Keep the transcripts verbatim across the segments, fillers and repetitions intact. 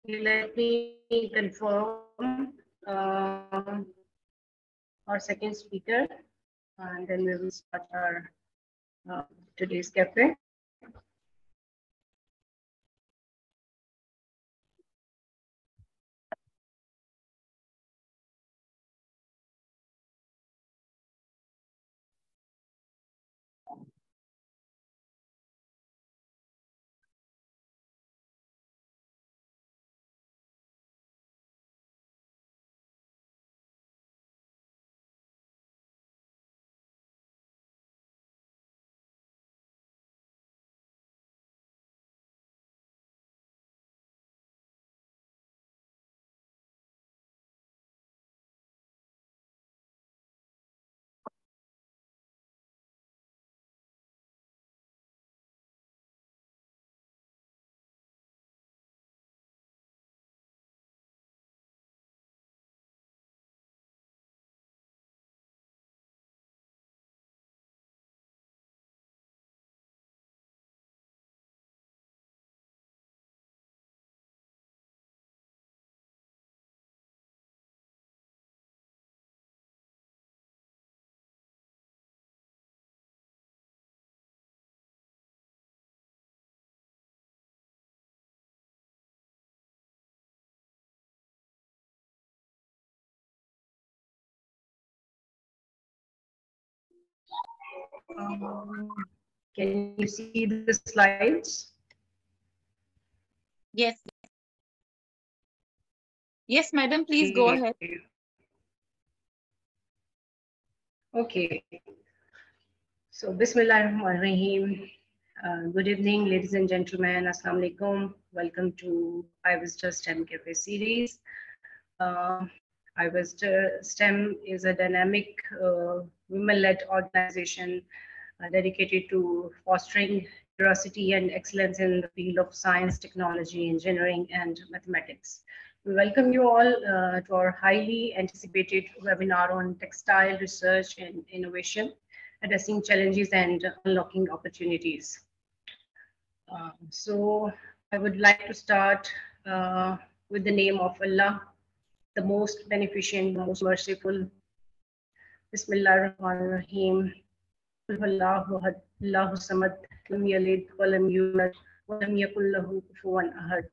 Let me confirm uh, our second speaker, and then we will start our uh, today's cafe. Um, can you see the slides? Yes. Yes, madam, please go Okay. ahead. Okay. So, Bismillahirrahmanirrahim. Uh, good evening, ladies and gentlemen. Assalamu alaikum. Welcome to Iwister STEM Cafe series. Uh, Iwister STEM is a dynamic uh, women-led organization uh, dedicated to fostering curiosity and excellence in the field of science, technology, engineering, and mathematics. We welcome you all uh, to our highly anticipated webinar on textile research and innovation, addressing challenges and unlocking opportunities. Uh, so I would like to start uh, with the name of Allah, the most beneficent, the most merciful. Bismillah ar-Rahman ar-Rahim. Qul huwallahu ahad, Allahu samad, lam yalid wa lam yulad wa lam yakul lahu kufuwan ahad.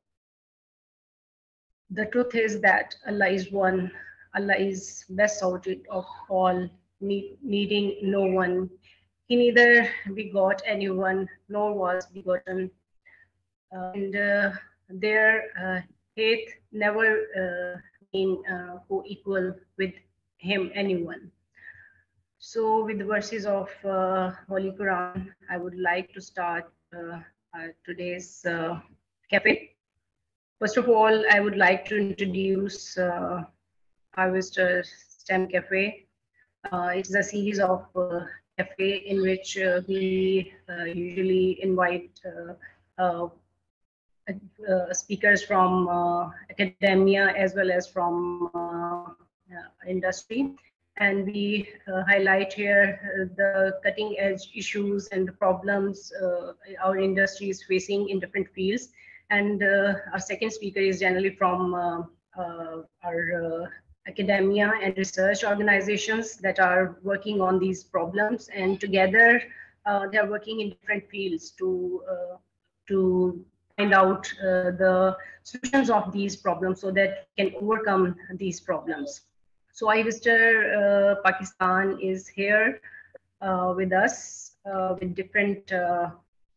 The truth is that Allah is one. Allah is best sorted of all, need, needing no one. He neither begot anyone nor was begotten, uh, and uh, their uh, hath never uh, been uh, co-equal with him, anyone. So, with the verses of uh, Holy Quran, I would like to start uh, uh, today's uh, cafe. First of all, I would like to introduce uh, Harvester STEM Cafe. Uh, it is a series of uh, cafe in which uh, we uh, usually invite uh, uh, uh, speakers from uh, academia as well as from uh, uh, industry. And we uh, highlight here uh, the cutting edge issues and the problems uh, our industry is facing in different fields. And uh, our second speaker is generally from uh, uh, our uh, academia and research organizations that are working on these problems. And together, uh, they are working in different fields to uh, to find out uh, the solutions of these problems so that we can overcome these problems. So Iwister uh, Pakistan is here uh, with us uh, with different uh,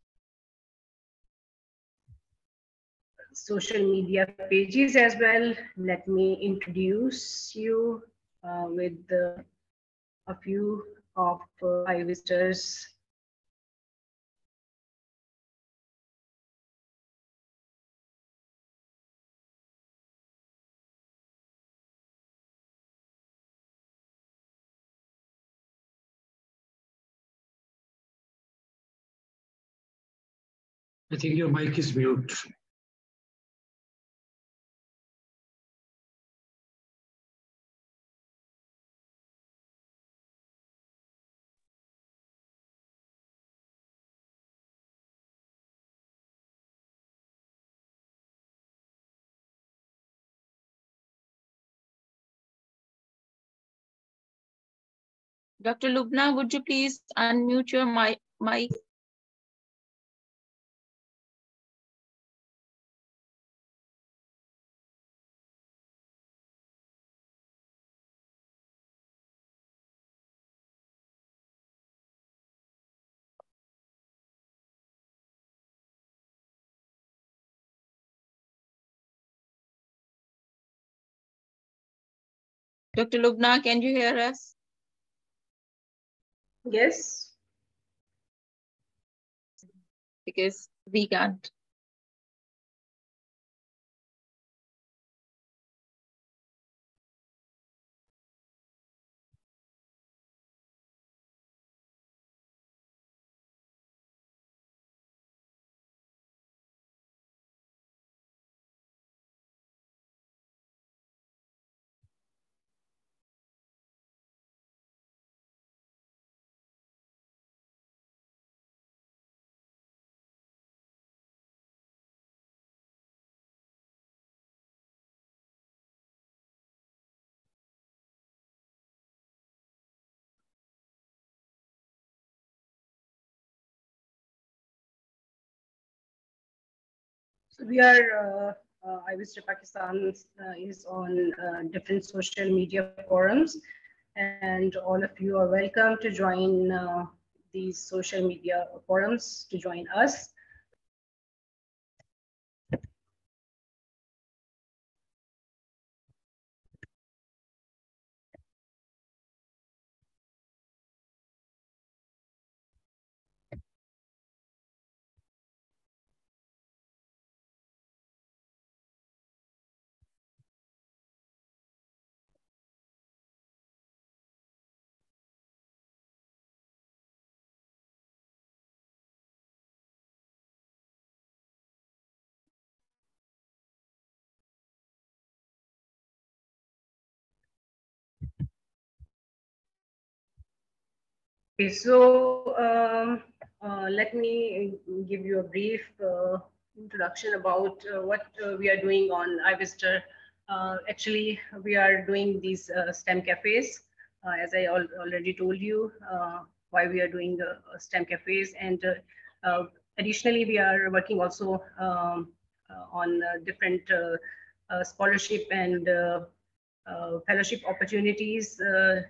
social media pages as well. Let me introduce you uh, with uh, a few of uh, Iwister's. I think your mic is mute. Doctor Lubna, would you please unmute your mic? mic? Doctor Lubna, can you hear us? Yes. Because we can't. So we are, uh, uh, Iwister Pakistan uh, is on uh, different social media forums, and all of you are welcome to join uh, these social media forums to join us. Okay, so um, uh, let me give you a brief uh, introduction about uh, what uh, we are doing on Iwister. Uh, actually, we are doing these uh, STEM cafes, uh, as I al already told you, uh, why we are doing uh, STEM cafes. And uh, uh, additionally, we are working also um, uh, on uh, different uh, uh, scholarship and uh, uh, fellowship opportunities uh,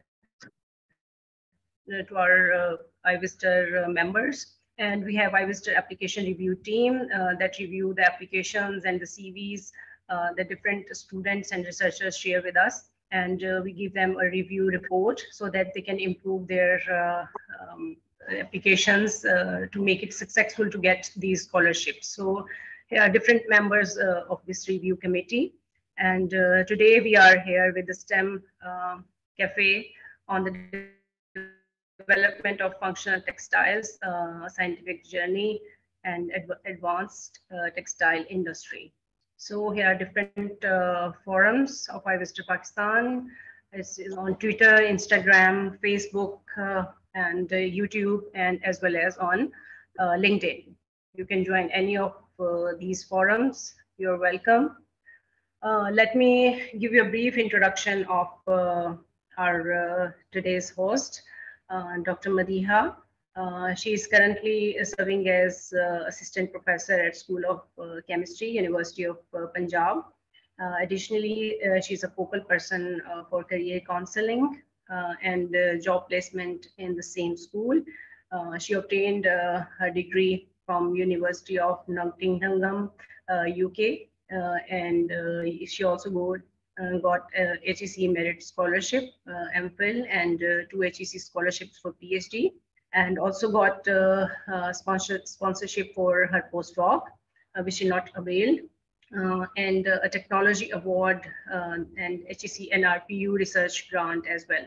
to our uh, Iwister uh, members. And we have Iwister application review team uh, that review the applications and the C Vs uh, that different students and researchers share with us. And uh, we give them a review report so that they can improve their uh, um, applications uh, to make it successful to get these scholarships. So here are different members uh, of this review committee. And uh, today we are here with the STEM uh, Cafe on the development of functional textiles, uh, scientific journey, and adv advanced uh, textile industry. So here are different uh, forums of Iwister Pakistan. It's on Twitter, Instagram, Facebook, uh, and uh, YouTube, and as well as on uh, LinkedIn. You can join any of uh, these forums. You're welcome. Uh, let me give you a brief introduction of uh, our uh, today's host, uh, Doctor Madiha. Uh, she is currently serving as uh, assistant professor at School of uh, Chemistry, University of uh, Punjab. Uh, additionally, uh, she's a focal person uh, for career counseling uh, and uh, job placement in the same school. Uh, she obtained uh, her degree from University of Nottingham, uh, U K, uh, and uh, she also got, uh, got uh, H E C Merit Scholarship, uh, MPhil, and uh, two H E C scholarships for PhD, and also got uh, uh, sponsor, sponsorship for her postdoc, uh, which she not availed, uh, and uh, a technology award uh, and H E C N R P U research grant as well.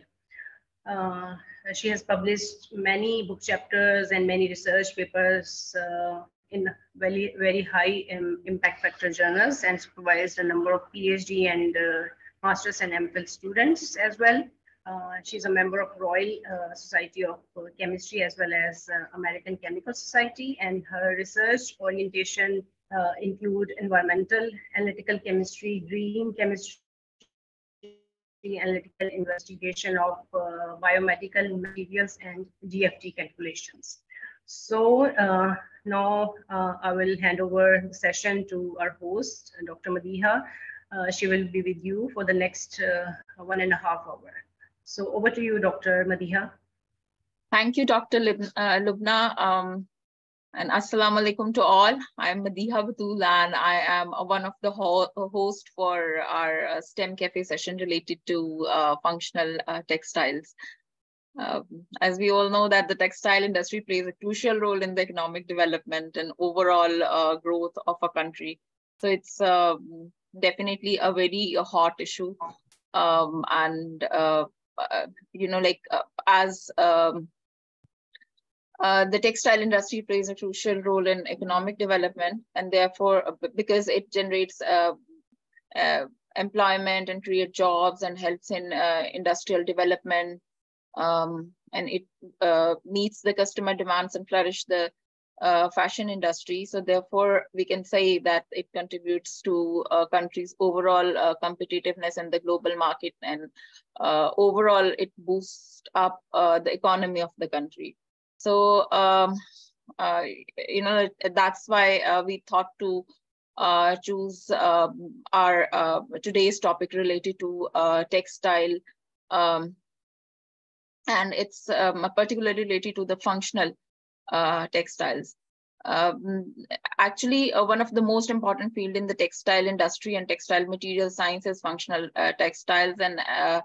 Uh, she has published many book chapters and many research papers uh, in very, very high um, impact factor journals, and supervised a number of PhD and uh, Masters and MPhil students as well. Uh, she's a member of Royal uh, Society of uh, Chemistry as well as uh, American Chemical Society, and her research orientation uh, include environmental, analytical chemistry, green chemistry, and uh, analytical investigation of uh, biomedical materials and G F T calculations. So uh, now uh, I will hand over the session to our host, Doctor Madiha. Uh, she will be with you for the next uh, one and a half hour. So over to you, Doctor Madiha. Thank you, Doctor Lib uh, Lubna. Um, and Assalamu alaikum to all. I'm Madiha Batul, and I am one of the ho host for our uh, STEM Cafe session related to uh, functional uh, textiles. Uh, as we all know that the textile industry plays a crucial role in the economic development and overall uh, growth of a country. So it's uh, definitely a very uh, hot issue. Um, and, uh, uh, you know, like uh, as um, uh, the textile industry plays a crucial role in economic development, and therefore, uh, because it generates uh, uh, employment and create jobs and helps in uh, industrial development, Um, and it uh, meets the customer demands and flourish the uh, fashion industry. So therefore, we can say that it contributes to a country's overall uh, competitiveness in the global market, and uh, overall it boosts up uh, the economy of the country. So, um, uh, you know, that's why uh, we thought to uh, choose um, our uh, today's topic related to uh, textile, um, and it's um, particularly related to the functional uh, textiles. Um, actually, uh, one of the most important field in the textile industry and textile material science is functional uh, textiles. And uh,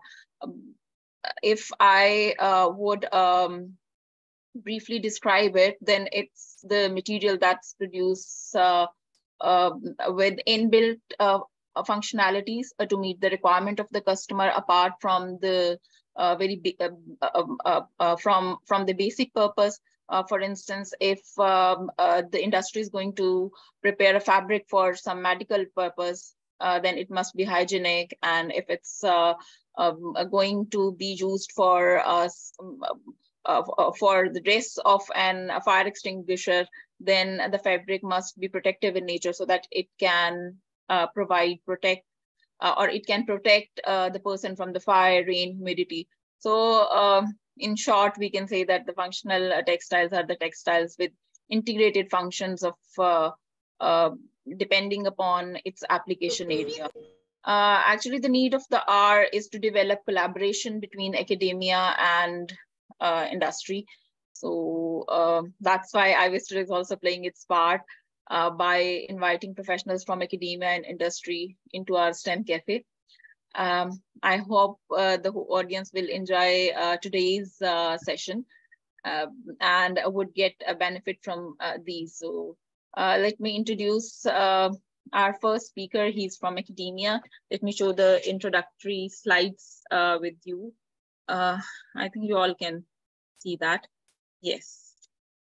if I uh, would um, briefly describe it, then it's the material that's produced uh, uh, with inbuilt uh, functionalities uh, to meet the requirement of the customer, apart from the uh, very big, uh, uh, uh, uh, from from the basic purpose. Uh, for instance, if um, uh, the industry is going to prepare a fabric for some medical purpose, uh, then it must be hygienic. And if it's uh, um, going to be used for us uh, uh, for the dress of an a fire extinguisher, then the fabric must be protective in nature, so that it can uh, provide protect uh, or it can protect uh, the person from the fire, rain, humidity. So uh, in short, we can say that the functional uh, textiles are the textiles with integrated functions of uh, uh, depending upon its application area. Uh, actually, the need of the hour is to develop collaboration between academia and uh, industry. So uh, that's why Iwister is also playing its part uh, by inviting professionals from academia and industry into our STEM Cafe. Um, I hope uh, the audience will enjoy uh, today's uh, session uh, and would get a benefit from uh, these. So uh, let me introduce uh, our first speaker. He's from academia. Let me show the introductory slides uh, with you. Uh, I think you all can see that. Yes.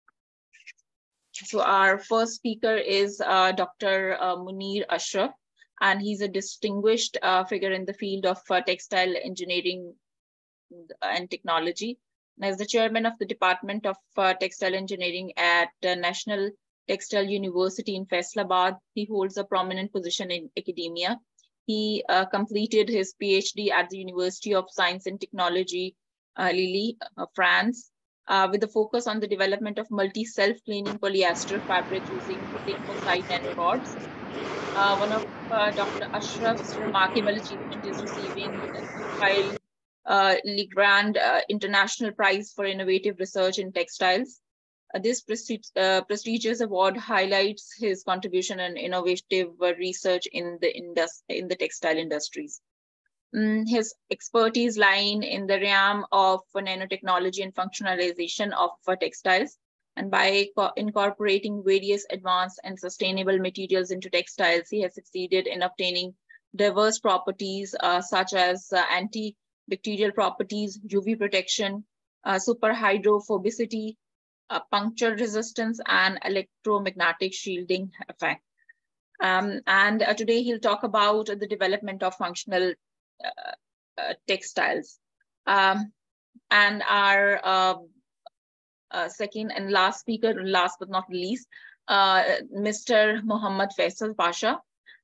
So our first speaker is uh, Doctor Uh, Munir Ashraf, and he's a distinguished uh, figure in the field of uh, textile engineering and technology. And as the chairman of the Department of uh, Textile Engineering at uh, National Textile University in Faisalabad, he holds a prominent position in academia. He uh, completed his PhD at the University of Science and Technology, uh, Lille, uh, France, Uh, with a focus on the development of multi-self-cleaning polyester fabric using thermocyte nanorods. Uh, one of uh, Doctor Ashraf's remarkable achievement is receiving the uh, Legrand uh, International Prize for Innovative Research in Textiles. Uh, this prestig uh, prestigious award highlights his contribution and innovative uh, research in the, indus in the textile industries. Mm, his expertise lying in the realm of nanotechnology and functionalization of uh, textiles. And by incorporating various advanced and sustainable materials into textiles, he has succeeded in obtaining diverse properties uh, such as uh, antibacterial properties, U V protection, uh, superhydrophobicity, uh, puncture resistance, and electromagnetic shielding effect. Um, and uh, today he'll talk about the development of functional Uh, uh, textiles. Um, and our uh, uh, second and last speaker, last but not least, uh, Mister Muhammad Faisal Pasha.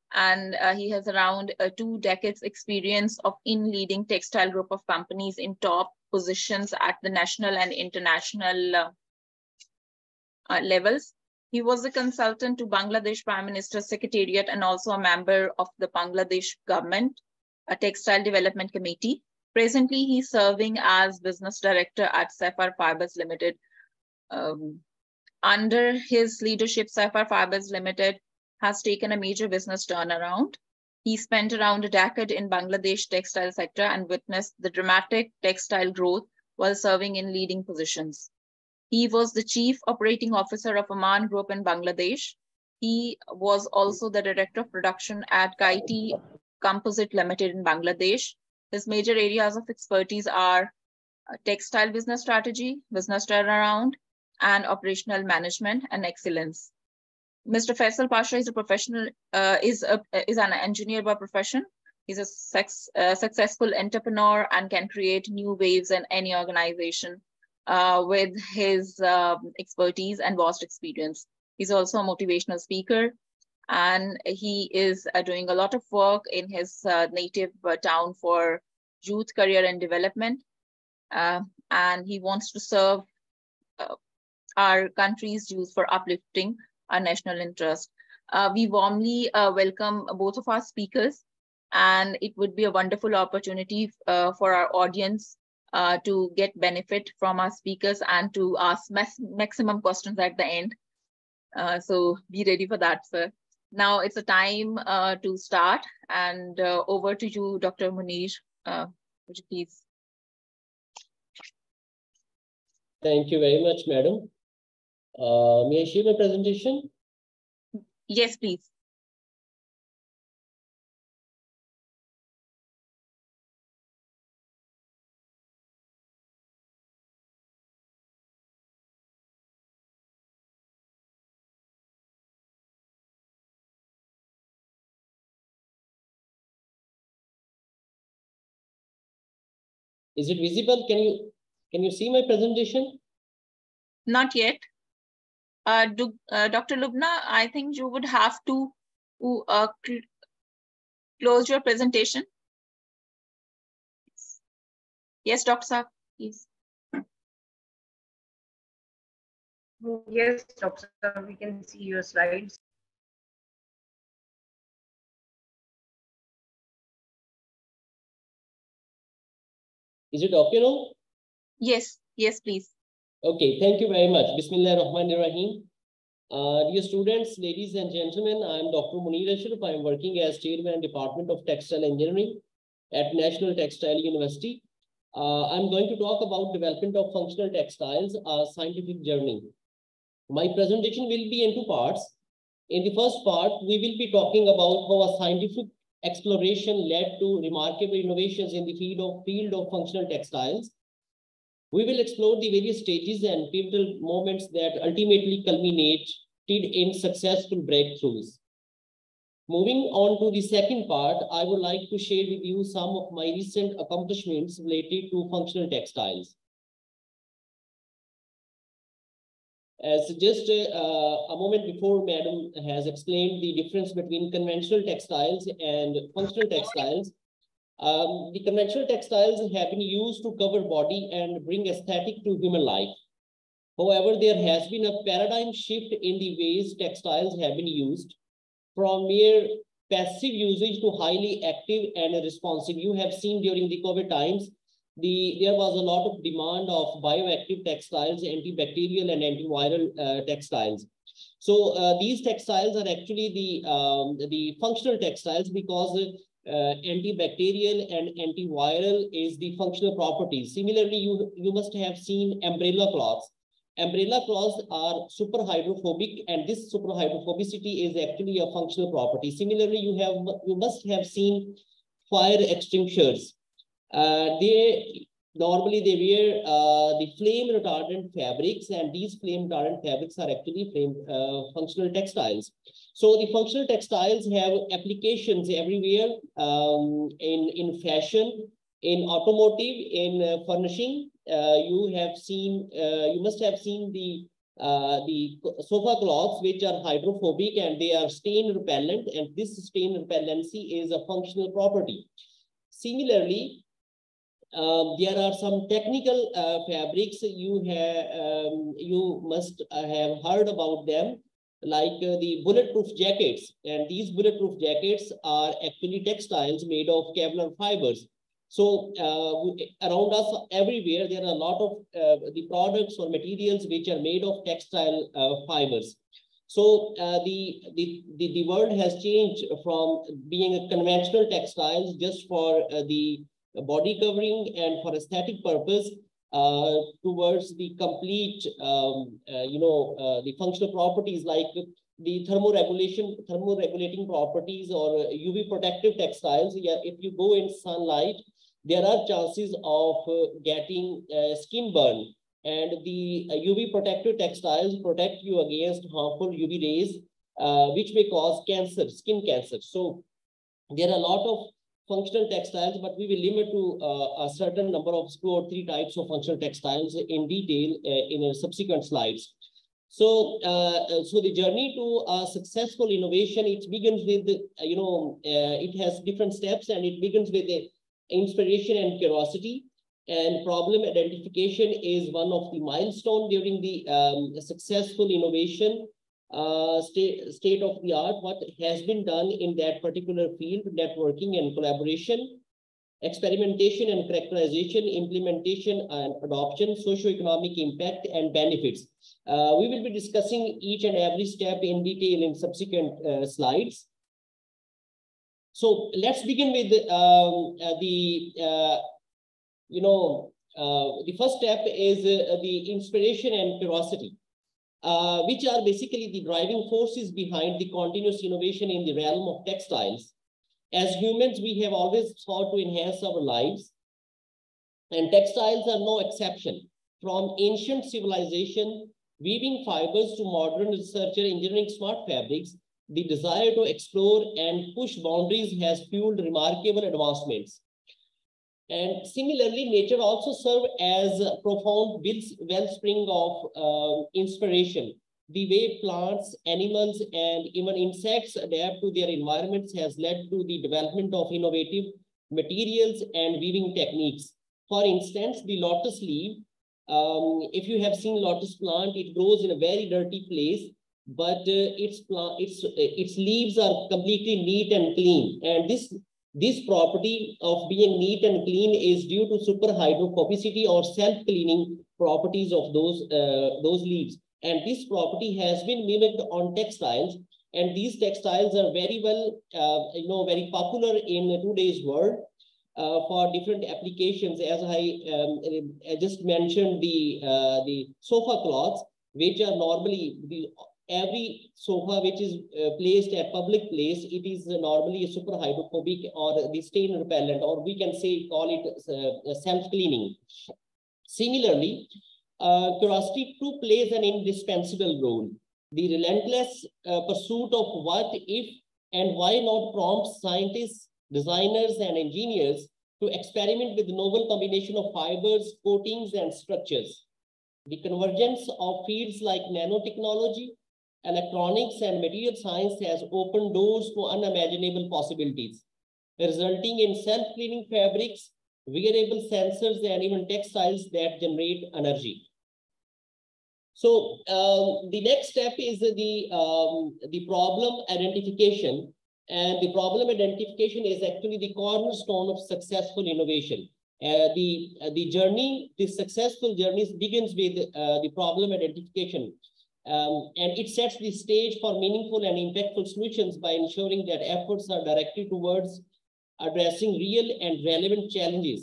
and uh, he has around uh, two decades experience of in leading textile group of companies in top positions at the national and international uh, uh, levels. He was a consultant to Bangladesh Prime Minister's Secretariat and also a member of the Bangladesh government, a textile development committee. Presently, he's serving as business director at Sapphire Fibers Limited. Um, under his leadership, Sapphire Fibers Limited has taken a major business turnaround. He spent around a decade in Bangladesh textile sector and witnessed the dramatic textile growth while serving in leading positions. He was the chief operating officer of Aman Group in Bangladesh. He was also the director of production at Kaiti Composite Limited in Bangladesh. His major areas of expertise are textile business strategy, business turnaround, and operational management and excellence. Mister Faisal Pasha is a professional, uh, is, a, is an engineer by profession. He's a sex, uh, successful entrepreneur and can create new waves in any organization uh, with his uh, expertise and vast experience. He's also a motivational speaker, and he is uh, doing a lot of work in his uh, native uh, town for youth career and development. Uh, and he wants to serve uh, our country's youth for uplifting our national interest. Uh, we warmly uh, welcome both of our speakers, and it would be a wonderful opportunity uh, for our audience uh, to get benefit from our speakers and to ask maximum questions at the end. Uh, so be ready for that, sir. Now it's a time uh, to start, and uh, over to you, Doctor Munir. Uh, would you please? Thank you very much, madam. Uh, may I share my presentation? Yes, please. Is it visible? Can you can you see my presentation? Not yet. Uh, do, uh, Doctor Lubna, I think you would have to uh, cl close your presentation. Yes, Doctor Saab, please. Yes, Doctor, we can see your slides. Is it okay now? Yes, yes, please. Okay, thank you very much. Bismillahirrahmanirrahim. Uh, dear students, ladies and gentlemen, I am Doctor Munir Ashraf. I am working as Chairman Department of Textile Engineering at National Textile University. Uh, I'm going to talk about development of functional textiles, a scientific journey. My presentation will be in two parts. In the first part, we will be talking about how a scientific exploration led to remarkable innovations in the field of, field of functional textiles. We will explore the various stages and pivotal moments that ultimately culminated in successful breakthroughs. Moving on to the second part, I would like to share with you some of my recent accomplishments related to functional textiles. As just uh, a moment before, Madam has explained the difference between conventional textiles and functional textiles. Um, the conventional textiles have been used to cover body and bring aesthetic to human life. However, there has been a paradigm shift in the ways textiles have been used, from mere passive usage to highly active and responsive. You have seen during the COVID times, the, there was a lot of demand of bioactive textiles, antibacterial and antiviral uh, textiles. So uh, these textiles are actually the, um, the functional textiles because uh, antibacterial and antiviral is the functional properties. Similarly, you, you must have seen umbrella cloths. Umbrella cloths are super hydrophobic, and this super hydrophobicity is actually a functional property. Similarly, you have you must have seen fire extinguishers. Uh, they normally they wear uh, the flame retardant fabrics, and these flame retardant fabrics are actually flame uh, functional textiles. So the functional textiles have applications everywhere, um, in in fashion, in automotive, in uh, furnishing. Uh, you have seen, uh, you must have seen the uh, the sofa cloths, which are hydrophobic and they are stain repellent, and this stain repellency is a functional property. Similarly, uh, there are some technical uh, fabrics you have um, you must have heard about them, like uh, the bulletproof jackets, and these bulletproof jackets are actually textiles made of Kevlar fibers. So uh, around us everywhere, there are a lot of uh, the products or materials which are made of textile uh, fibers. So uh, the, the, the, the world has changed from being a conventional textiles just for uh, the body covering and for aesthetic purpose uh, towards the complete, um, uh, you know, uh, the functional properties like the thermoregulation, thermoregulating properties or U V protective textiles. Yeah, if you go in sunlight, there are chances of uh, getting uh, skin burn, and the uh, U V protective textiles protect you against harmful U V rays, uh, which may cause cancer, skin cancer. So there are a lot of functional textiles, but we will limit to uh, a certain number of two or three types of functional textiles in detail uh, in a subsequent slides. So, uh, so the journey to a successful innovation, it begins with, uh, you know, uh, it has different steps, and it begins with the inspiration and curiosity, and problem identification is one of the milestones during the um, successful innovation, uh, state, state of the art, what has been done in that particular field, networking and collaboration, experimentation and characterization, implementation and adoption, socioeconomic impact and benefits. Uh, we will be discussing each and every step in detail in subsequent uh, slides. So let's begin with um, uh, the, uh, you know, uh, the first step is uh, the inspiration and curiosity, uh, which are basically the driving forces behind the continuous innovation in the realm of textiles. As humans, we have always sought to enhance our lives, and textiles are no exception. From ancient civilization, weaving fibers to modern researcher engineering smart fabrics, the desire to explore and push boundaries has fueled remarkable advancements. And similarly, nature also serves as a profound wellspring of uh, inspiration. The way plants, animals, and even insects adapt to their environments has led to the development of innovative materials and weaving techniques. For instance, the lotus leaf, um, if you have seen lotus plant, it grows in a very dirty place, but uh, its, plant, its, uh, its leaves are completely neat and clean. And this, this property of being neat and clean is due to super hydrophobicity or self-cleaning properties of those, uh, those leaves. And this property has been mimicked on textiles, and these textiles are very well, uh, you know, very popular in today's world uh, for different applications. As I, um, I just mentioned, the uh, the sofa cloths, which are normally the every sofa which is uh, placed at public place, it is uh, normally a super hydrophobic or the stain repellent, or we can say call it uh, self-cleaning. Similarly, Uh, curiosity too plays an indispensable role. The relentless uh, pursuit of what if and why not prompts scientists, designers, and engineers to experiment with novel combination of fibers, coatings, and structures. The convergence of fields like nanotechnology, electronics, and material science has opened doors to unimaginable possibilities, resulting in self-cleaning fabrics, wearable sensors, and even textiles that generate energy. So um, the next step is the, um, the problem identification. And the problem identification is actually the cornerstone of successful innovation. Uh, the, uh, the journey, the successful journey begins with uh, the problem identification. Um, and it sets the stage for meaningful and impactful solutions by ensuring that efforts are directed towards addressing real and relevant challenges.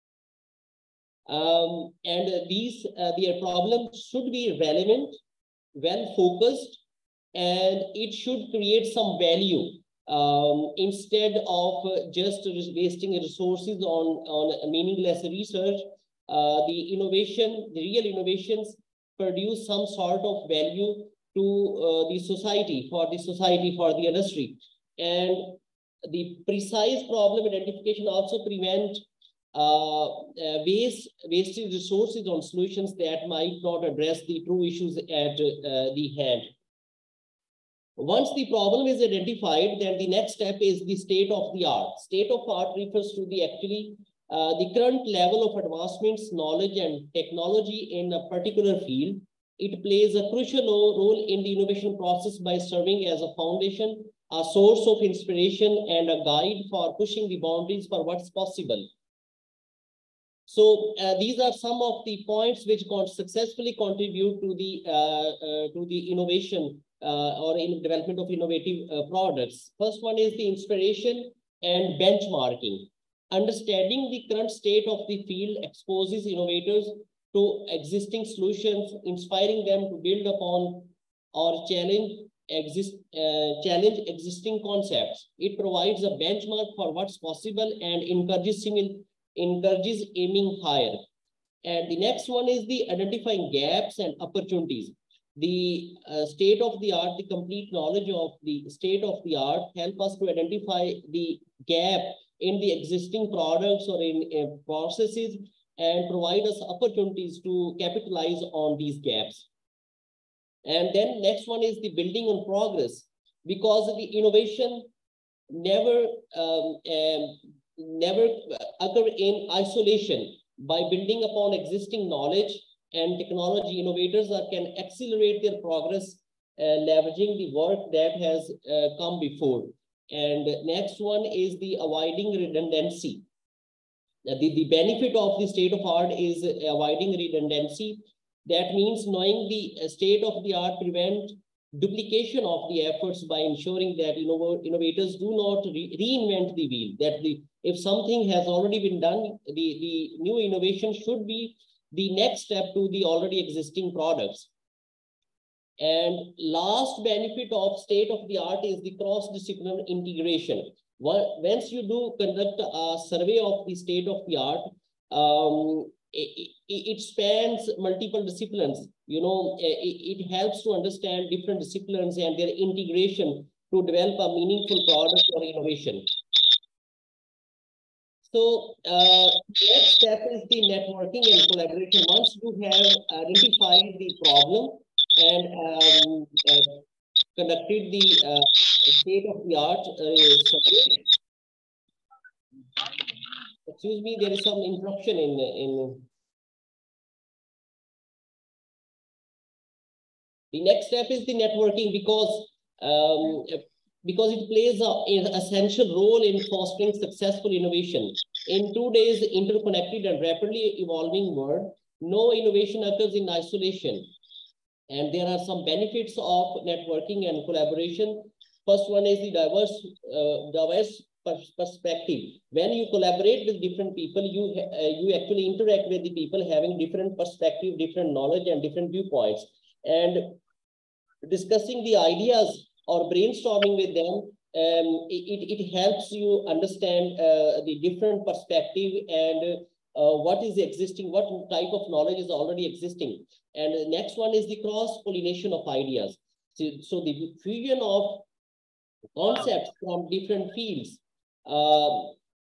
Um, and uh, these, uh, their problems should be relevant, well-focused, and it should create some value um, instead of uh, just wasting resources on, on meaningless research. Uh, the innovation, the real innovations produce some sort of value to uh, the society, for the society, for the industry. And the precise problem identification also prevent uh, uh, waste, wasted resources on solutions that might not address the true issues at uh, the hand. Once the problem is identified, then the next step is the state of the art. State of art refers to the actually uh, the current level of advancements, knowledge, and technology in a particular field. It plays a crucial role in the innovation process by serving as a foundation, a source of inspiration, and a guide for pushing the boundaries for what's possible. So uh, these are some of the points which can successfully contribute to the uh, uh, to the innovation uh, or in development of innovative uh, products. First one is the inspiration and benchmarking. Understanding the current state of the field exposes innovators to existing solutions, inspiring them to build upon or challenge exist uh, challenge existing concepts. It provides a benchmark for what's possible and encourages similar encourages aiming higher. And the next one is the identifying gaps and opportunities. The uh, state of the art, the complete knowledge of the state of the art help us to identify the gap in the existing products or in uh, processes and provide us opportunities to capitalize on these gaps. And then next one is the building on progress, because the innovation never um, um, never occur in isolation. By building upon existing knowledge and technology, innovators are, can accelerate their progress, uh, leveraging the work that has uh, come before. And next one is the avoiding redundancy. The, the benefit of the state of art is avoiding redundancy. That means knowing the state of the art prevent duplication of the efforts by ensuring that innovators do not re reinvent the wheel. That the if something has already been done, the, the new innovation should be the next step to the already existing products. And last benefit of state of the art is the cross-disciplinary integration. Once you do conduct a survey of the state of the art, um, it, it, it spans multiple disciplines. You know, it, it helps to understand different disciplines and their integration to develop a meaningful product or innovation. So uh, next step is the networking and collaboration. Once you have identified the problem and um, uh, conducted the uh, state of the art uh, survey. Excuse me, there is some interruption in in. The next step is the networking, because um, because it plays an essential role in fostering successful innovation. In today's interconnected and rapidly evolving world, no innovation occurs in isolation. And there are some benefits of networking and collaboration. First one is the diverse, uh, diverse perspective. When you collaborate with different people, you, uh, you actually interact with the people having different perspective, different knowledge, and different viewpoints. And discussing the ideas or brainstorming with them, um, it, it helps you understand uh, the different perspective and uh, what is existing, what type of knowledge is already existing. And the next one is the cross-pollination of ideas. So, so the fusion of concepts from different fields. Um,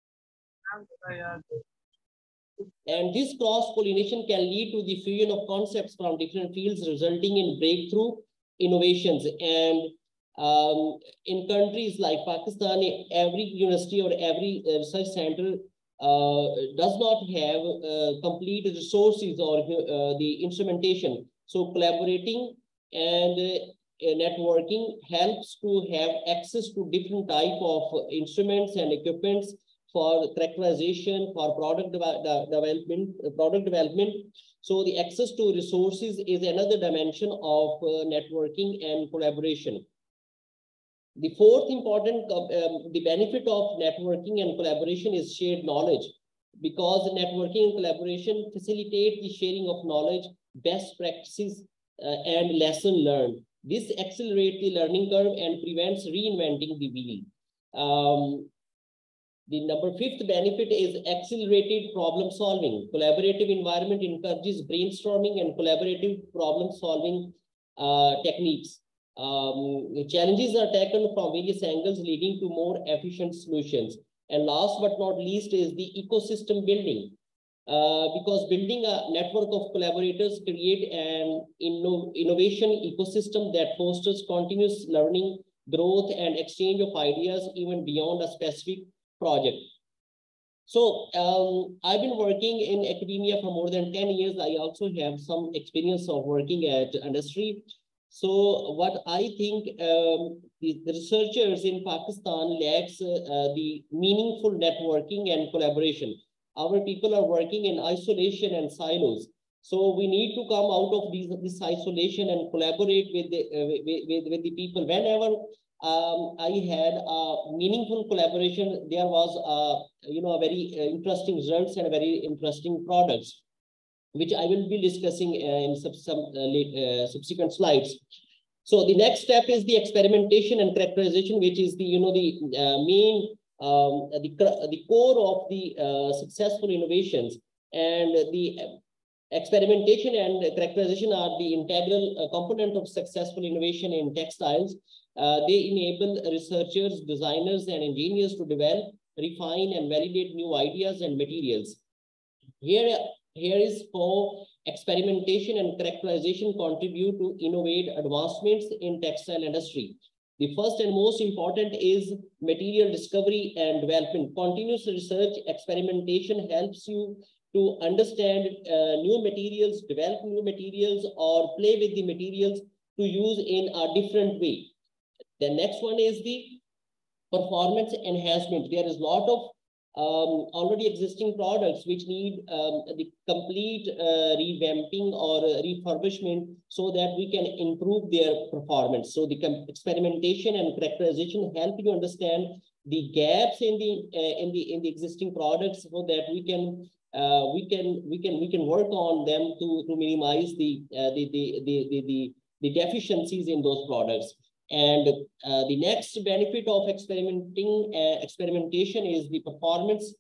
and this cross-pollination can lead to the fusion of concepts from different fields, resulting in breakthrough innovations. And um, in countries like Pakistan, every university or every uh, research center uh, does not have uh, complete resources or uh, the instrumentation. So collaborating and uh, networking helps to have access to different type of instruments and equipments for characterization, for product de de development, uh, product development. So the access to resources is another dimension of uh, networking and collaboration. The fourth important, uh, um, the benefit of networking and collaboration is shared knowledge, because networking and collaboration facilitate the sharing of knowledge, best practices, uh, and lesson learned. This accelerates the learning curve and prevents reinventing the wheel. Um, The number fifth benefit is accelerated problem solving. Collaborative environment encourages brainstorming and collaborative problem solving uh, techniques. Um, challenges are taken from various angles, leading to more efficient solutions. And last but not least is the ecosystem building. Uh, because building a network of collaborators create an inno innovation ecosystem that fosters continuous learning, growth, and exchange of ideas even beyond a specific project. So um, I've been working in academia for more than ten years. I also have some experience of working at industry. So what I think um, the, the researchers in Pakistan lacks uh, uh, the meaningful networking and collaboration. Our people are working in isolation and silos. So we need to come out of these, this isolation and collaborate with the, uh, with, with, with the people. Whenever um, I had a meaningful collaboration, there was a, you know, a very uh, interesting results and very interesting products, which I will be discussing uh, in sub, some uh, late, uh, subsequent slides. So the next step is the experimentation and characterization, which is the, you know, the uh, main, um, the, the core of the uh, successful innovations. And the experimentation and characterization are the integral uh, component of successful innovation in textiles. Uh, they enable researchers, designers, and engineers to develop, refine, and validate new ideas and materials. Here, here is how experimentation and characterization contribute to innovate advancements in textile industry. The first and most important is material discovery and development. Continuous research experimentation helps you to understand uh, new materials, develop new materials, or play with the materials to use in a different way. The next one is the performance enhancement. There is a lot of um, already existing products which need um, the complete uh, revamping or uh, refurbishment so that we can improve their performance. So the experimentation and characterization help you understand the gaps in the uh, in the in the existing products so that we can uh, we can we can we can work on them to to minimize the uh, the, the the the the the deficiencies in those products. And uh, the next benefit of experimenting uh, experimentation is the performance.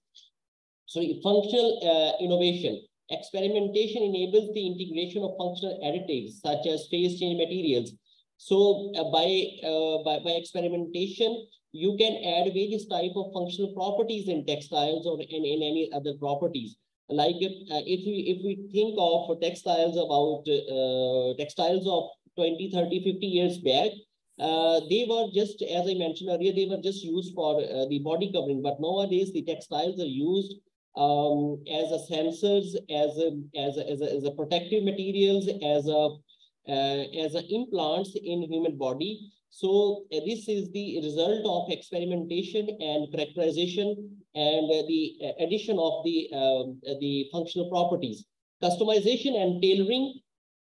So functional uh, innovation. Experimentation enables the integration of functional additives such as phase change materials. So uh, by, uh, by by experimentation, you can add various type of functional properties in textiles or in, in any other properties. Like if, uh, if we if we think of textiles about uh, textiles of twenty, thirty, fifty years back. Uh, they were just, as I mentioned earlier, they were just used for uh, the body covering. But nowadays, the textiles are used um, as a sensors, as a, as a, as a, as a protective materials, as a uh, as a implants in human body. So uh, this is the result of experimentation and characterization and uh, the addition of the uh, the functional properties, customization and tailoring.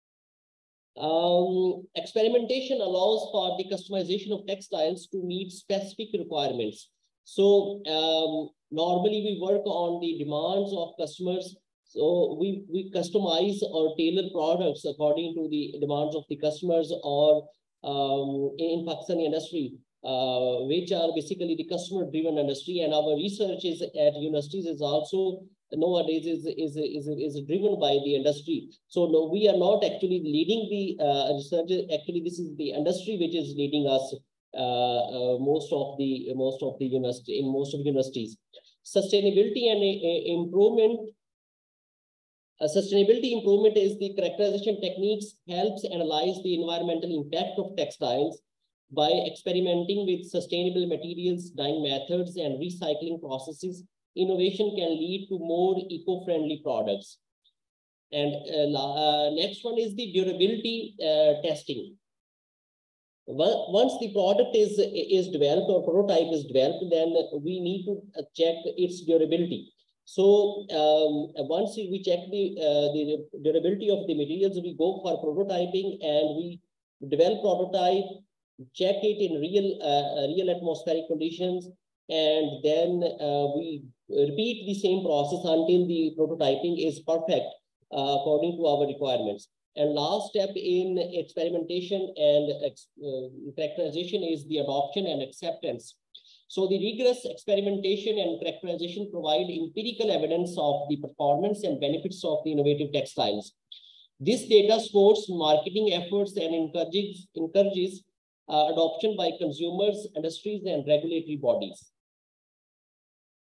Um, experimentation allows for the customization of textiles to meet specific requirements. So um, normally we work on the demands of customers. So we, we customize or tailor products according to the demands of the customers or um, in, in Pakistani industry, uh, which are basically the customer driven industry. And our research is at universities is also nowadays is, is, is, is driven by the industry. So no, we are not actually leading the uh, research. Actually, this is the industry which is leading us uh, uh, most of the most of the university in most of universities. Sustainability and uh, improvement. Uh, sustainability improvement is the characterization techniques helps analyze the environmental impact of textiles by experimenting with sustainable materials, dyeing methods, and recycling processes. Innovation can lead to more eco-friendly products. And uh, uh, next one is the durability uh, testing. Once the product is, is developed or prototype is developed, then we need to check its durability. So um, once we check the, uh, the durability of the materials, we go for prototyping and we develop prototype, check it in real, uh, real atmospheric conditions, and then uh, we repeat the same process until the prototyping is perfect uh, according to our requirements. And last step in experimentation and uh, characterization is the adoption and acceptance. So the rigorous experimentation and characterization provide empirical evidence of the performance and benefits of the innovative textiles. This data supports marketing efforts and encourages, encourages uh, adoption by consumers, industries, and regulatory bodies.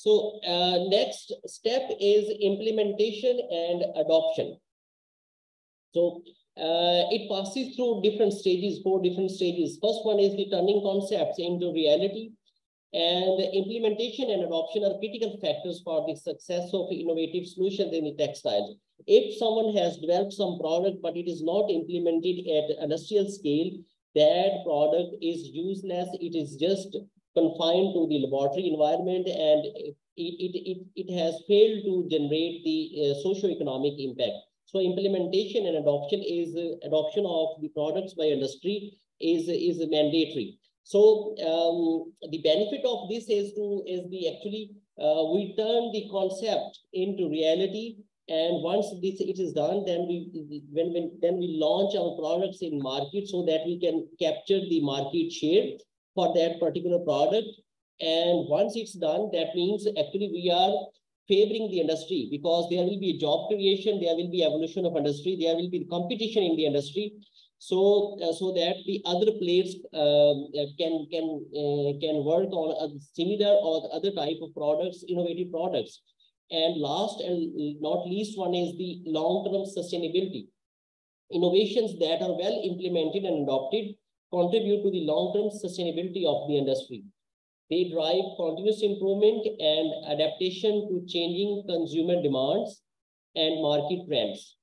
So uh, next step is implementation and adoption. So uh, it passes through different stages, four different stages. First one is the turning concepts into reality, and the implementation and adoption are critical factors for the success of innovative solutions in the textiles. If someone has developed some product, but it is not implemented at industrial scale, that product is useless. It is just confined to the laboratory environment, and it, it, it, it has failed to generate the uh, socio-economic impact. So implementation and adoption is uh, adoption of the products by industry is, is mandatory. So um, the benefit of this is to is the actually uh, we turn the concept into reality, and once this it is done, then we when, when then we launch our products in market so that we can capture the market share for that particular product. And once it's done, that means actually we are favoring the industry, because there will be job creation, there will be evolution of industry, there will be competition in the industry. So, uh, so that the other players uh, can can uh, can work on a similar or other type of products, innovative products. And last and not least one is the long-term sustainability. Innovations that are well implemented and adopted contribute to the long-term sustainability of the industry. They drive continuous improvement and adaptation to changing consumer demands and market trends.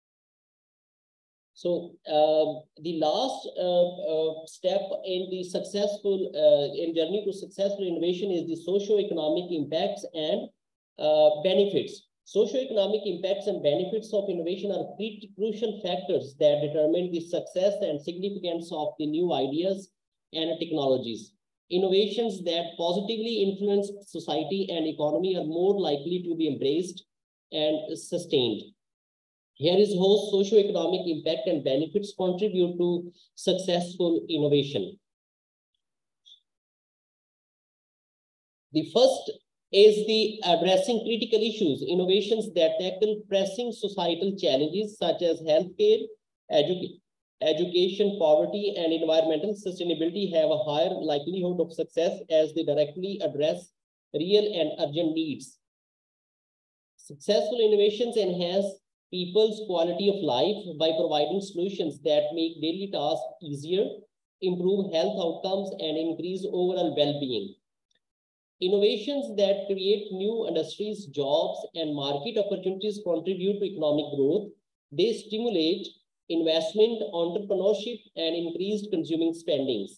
So uh, the last uh, uh, step in the successful uh, in journey to successful innovation is the socio-economic impacts and uh, benefits. Socio-economic impacts and benefits of innovation are three crucial factors that determine the success and significance of the new ideas and technologies. Innovations that positively influence society and economy are more likely to be embraced and sustained. Here is how socio-economic impact and benefits contribute to successful innovation. The first is the addressing critical issues. Innovations that tackle pressing societal challenges such as healthcare, edu education, poverty, and environmental sustainability have a higher likelihood of success as they directly address real and urgent needs. Successful innovations enhance people's quality of life by providing solutions that make daily tasks easier, improve health outcomes, and increase overall well-being. Innovations that create new industries, jobs, and market opportunities contribute to economic growth. They stimulate investment, entrepreneurship, and increased consuming spendings.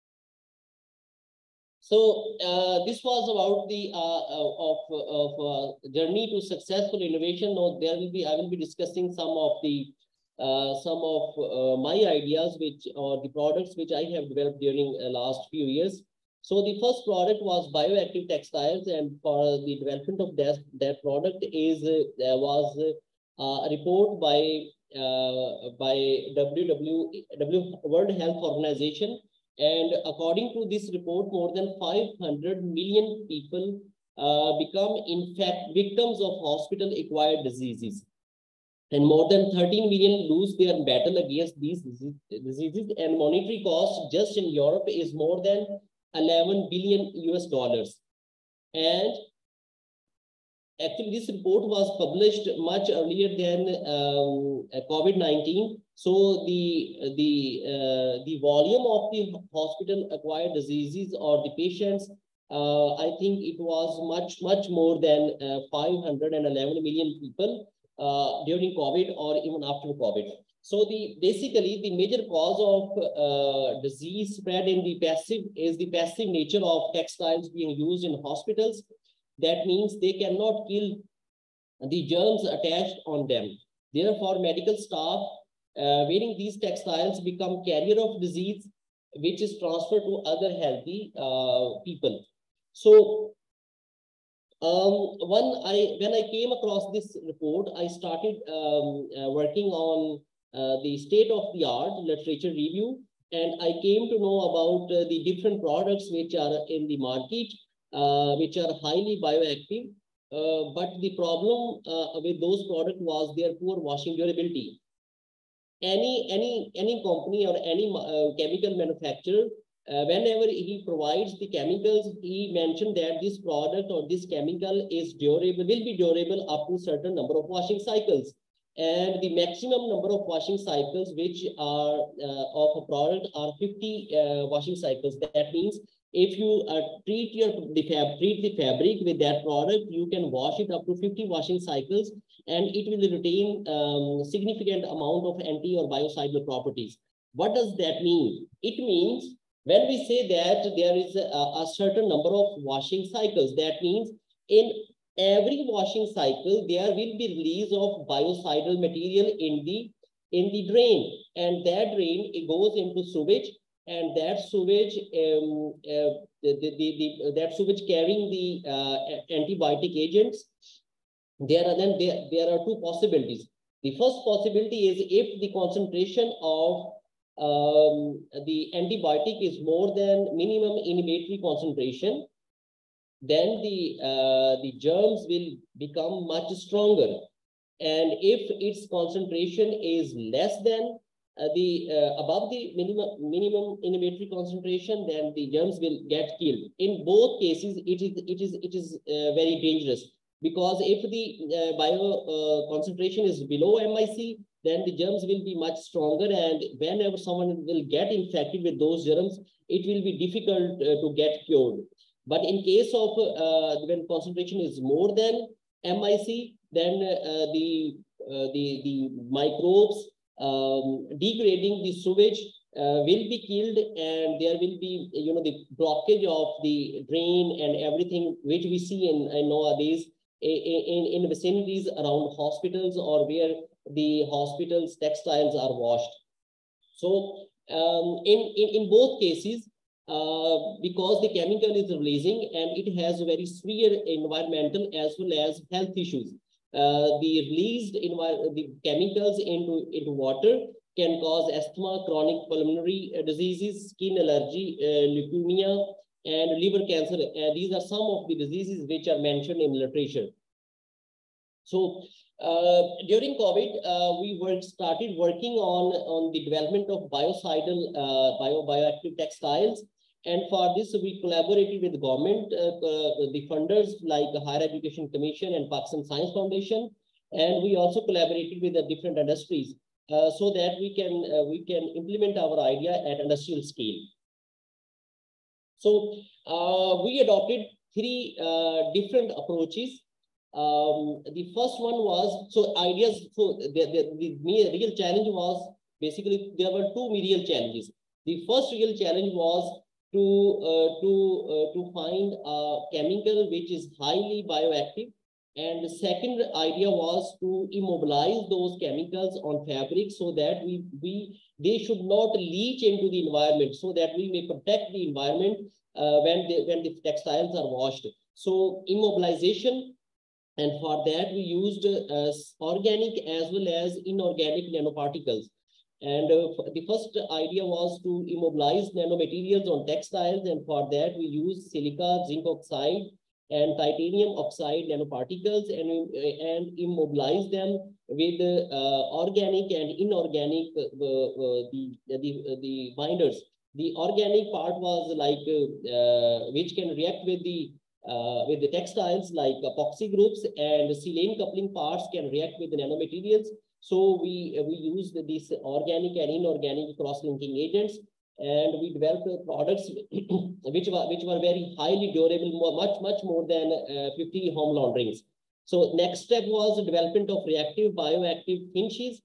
So uh, this was about the uh, of, of uh, journey to successful innovation. Now there will be I will be discussing some of the uh, some of uh, my ideas which or the products which I have developed during the uh, last few years. So the first product was bioactive textiles, and for the development of that that product is uh, there was uh, a report by uh, by W W W World Health Organization. And according to this report, more than five hundred million people uh, become, in fact, victims of hospital-acquired diseases. And more than thirteen million lose their battle against these diseases. And monetary cost just in Europe is more than eleven billion U S dollars. And actually, this report was published much earlier than um, COVID nineteen. So the the uh, the volume of the hospital-acquired diseases or the patients, uh, I think it was much much more than uh, five hundred eleven million people uh, during COVID or even after COVID. So the basically the major cause of uh, disease spread in the passive is the passive nature of textiles being used in hospitals. That means they cannot kill the germs attached on them. Therefore, medical staff uh, wearing these textiles become carrier of disease, which is transferred to other healthy uh, people. So, um, one I when I came across this report, I started um, uh, working on uh, the state of the art literature review, and I came to know about uh, the different products which are in the market. Uh, which are highly bioactive, uh, but the problem uh, with those products was their poor washing durability. Any any any company or any uh, chemical manufacturer uh, whenever he provides the chemicals, he mentioned that this product or this chemical is durable, will be durable up to certain number of washing cycles. And the maximum number of washing cycles which are uh, of a product are fifty uh, washing cycles. That means if you uh, treat your the fab, treat the fabric with that product, you can wash it up to fifty washing cycles, and it will retain um, significant amount of anti or biocidal properties. What does that mean? It means when we say that there is a, a certain number of washing cycles, that means in every washing cycle, there will be release of biocidal material in the in the drain, and that drain, it goes into sewage, and that sewage, um, uh, the, the, the, the, that sewage carrying the uh, antibiotic agents. There are then there, there are two possibilities. The first possibility is if the concentration of um, the antibiotic is more than minimum inhibitory concentration, then the, uh, the germs will become much stronger. And if its concentration is less than uh, the uh, above the minimum minimum inhibitory concentration, then the germs will get killed. In both cases, it is it is it is uh, very dangerous, because if the uh, bio uh, concentration is below M I C, then the germs will be much stronger, and whenever someone will get infected with those germs, it will be difficult uh, to get cured. But in case of uh, when concentration is more than M I C, then uh, the, uh, the, the microbes um, degrading the sewage uh, will be killed, and there will be, you know, the blockage of the drain and everything which we see in, in nowadays in, in, in vicinities around hospitals or where the hospitals' textiles are washed. So um, in, in, in both cases, Uh, because the chemical is releasing and it has very severe environmental as well as health issues. Uh, the released the chemicals into, into water can cause asthma, chronic pulmonary diseases, skin allergy, uh, leukemia, and liver cancer. Uh, these are some of the diseases which are mentioned in literature. So uh, during COVID, uh, we worked, started working on, on the development of biocidal, uh, bio, bioactive textiles. And for this, we collaborated with the government, uh, uh, the funders like the Higher Education Commission and Pakistan Science Foundation. And we also collaborated with the different industries uh, so that we can, uh, we can implement our idea at industrial scale. So uh, we adopted three uh, different approaches. Um, the first one was, so ideas, so the, the, the real challenge was, basically there were two real challenges. The first real challenge was to, uh, to, uh, to find a chemical which is highly bioactive. And the second idea was to immobilize those chemicals on fabric so that we, we, they should not leach into the environment, so that we may protect the environment uh, when, they, when the textiles are washed. So immobilization. And for that, we used uh, organic as well as inorganic nanoparticles. And uh, the first idea was to immobilize nanomaterials on textiles. And for that, we used silica, zinc oxide, and titanium oxide nanoparticles, and, and immobilize them with uh, organic and inorganic, uh, uh, the, the, the binders. The organic part was like, uh, uh, which can react with the Uh, with the textiles like epoxy groups, and silane coupling parts can react with the nanomaterials. So we, uh, we used these organic and inorganic cross-linking agents, and we developed uh, products which, were, which were very highly durable, more, much, much more than uh, fifty home launderings. So next step was the development of reactive bioactive finishes.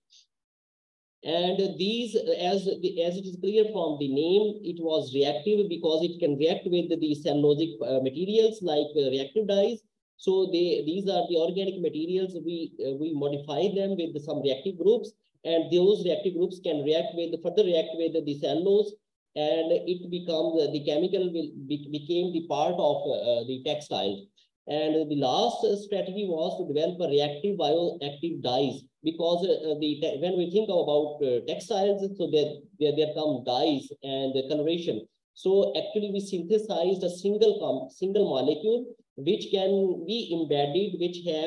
And these, as, as it is clear from the name, it was reactive because it can react with the cellulosic uh, materials like uh, reactive dyes. So they, these are the organic materials. We, uh, we modify them with some reactive groups, and those reactive groups can react with, further react with the cellulose, and it becomes, uh, the chemical will be, became the part of uh, the textile. And the last strategy was to develop a reactive bioactive dyes, because uh, the when we think about uh, textiles, so there, there, there come dyes and the coloration. So actually we synthesized a single, single molecule which can be embedded, which have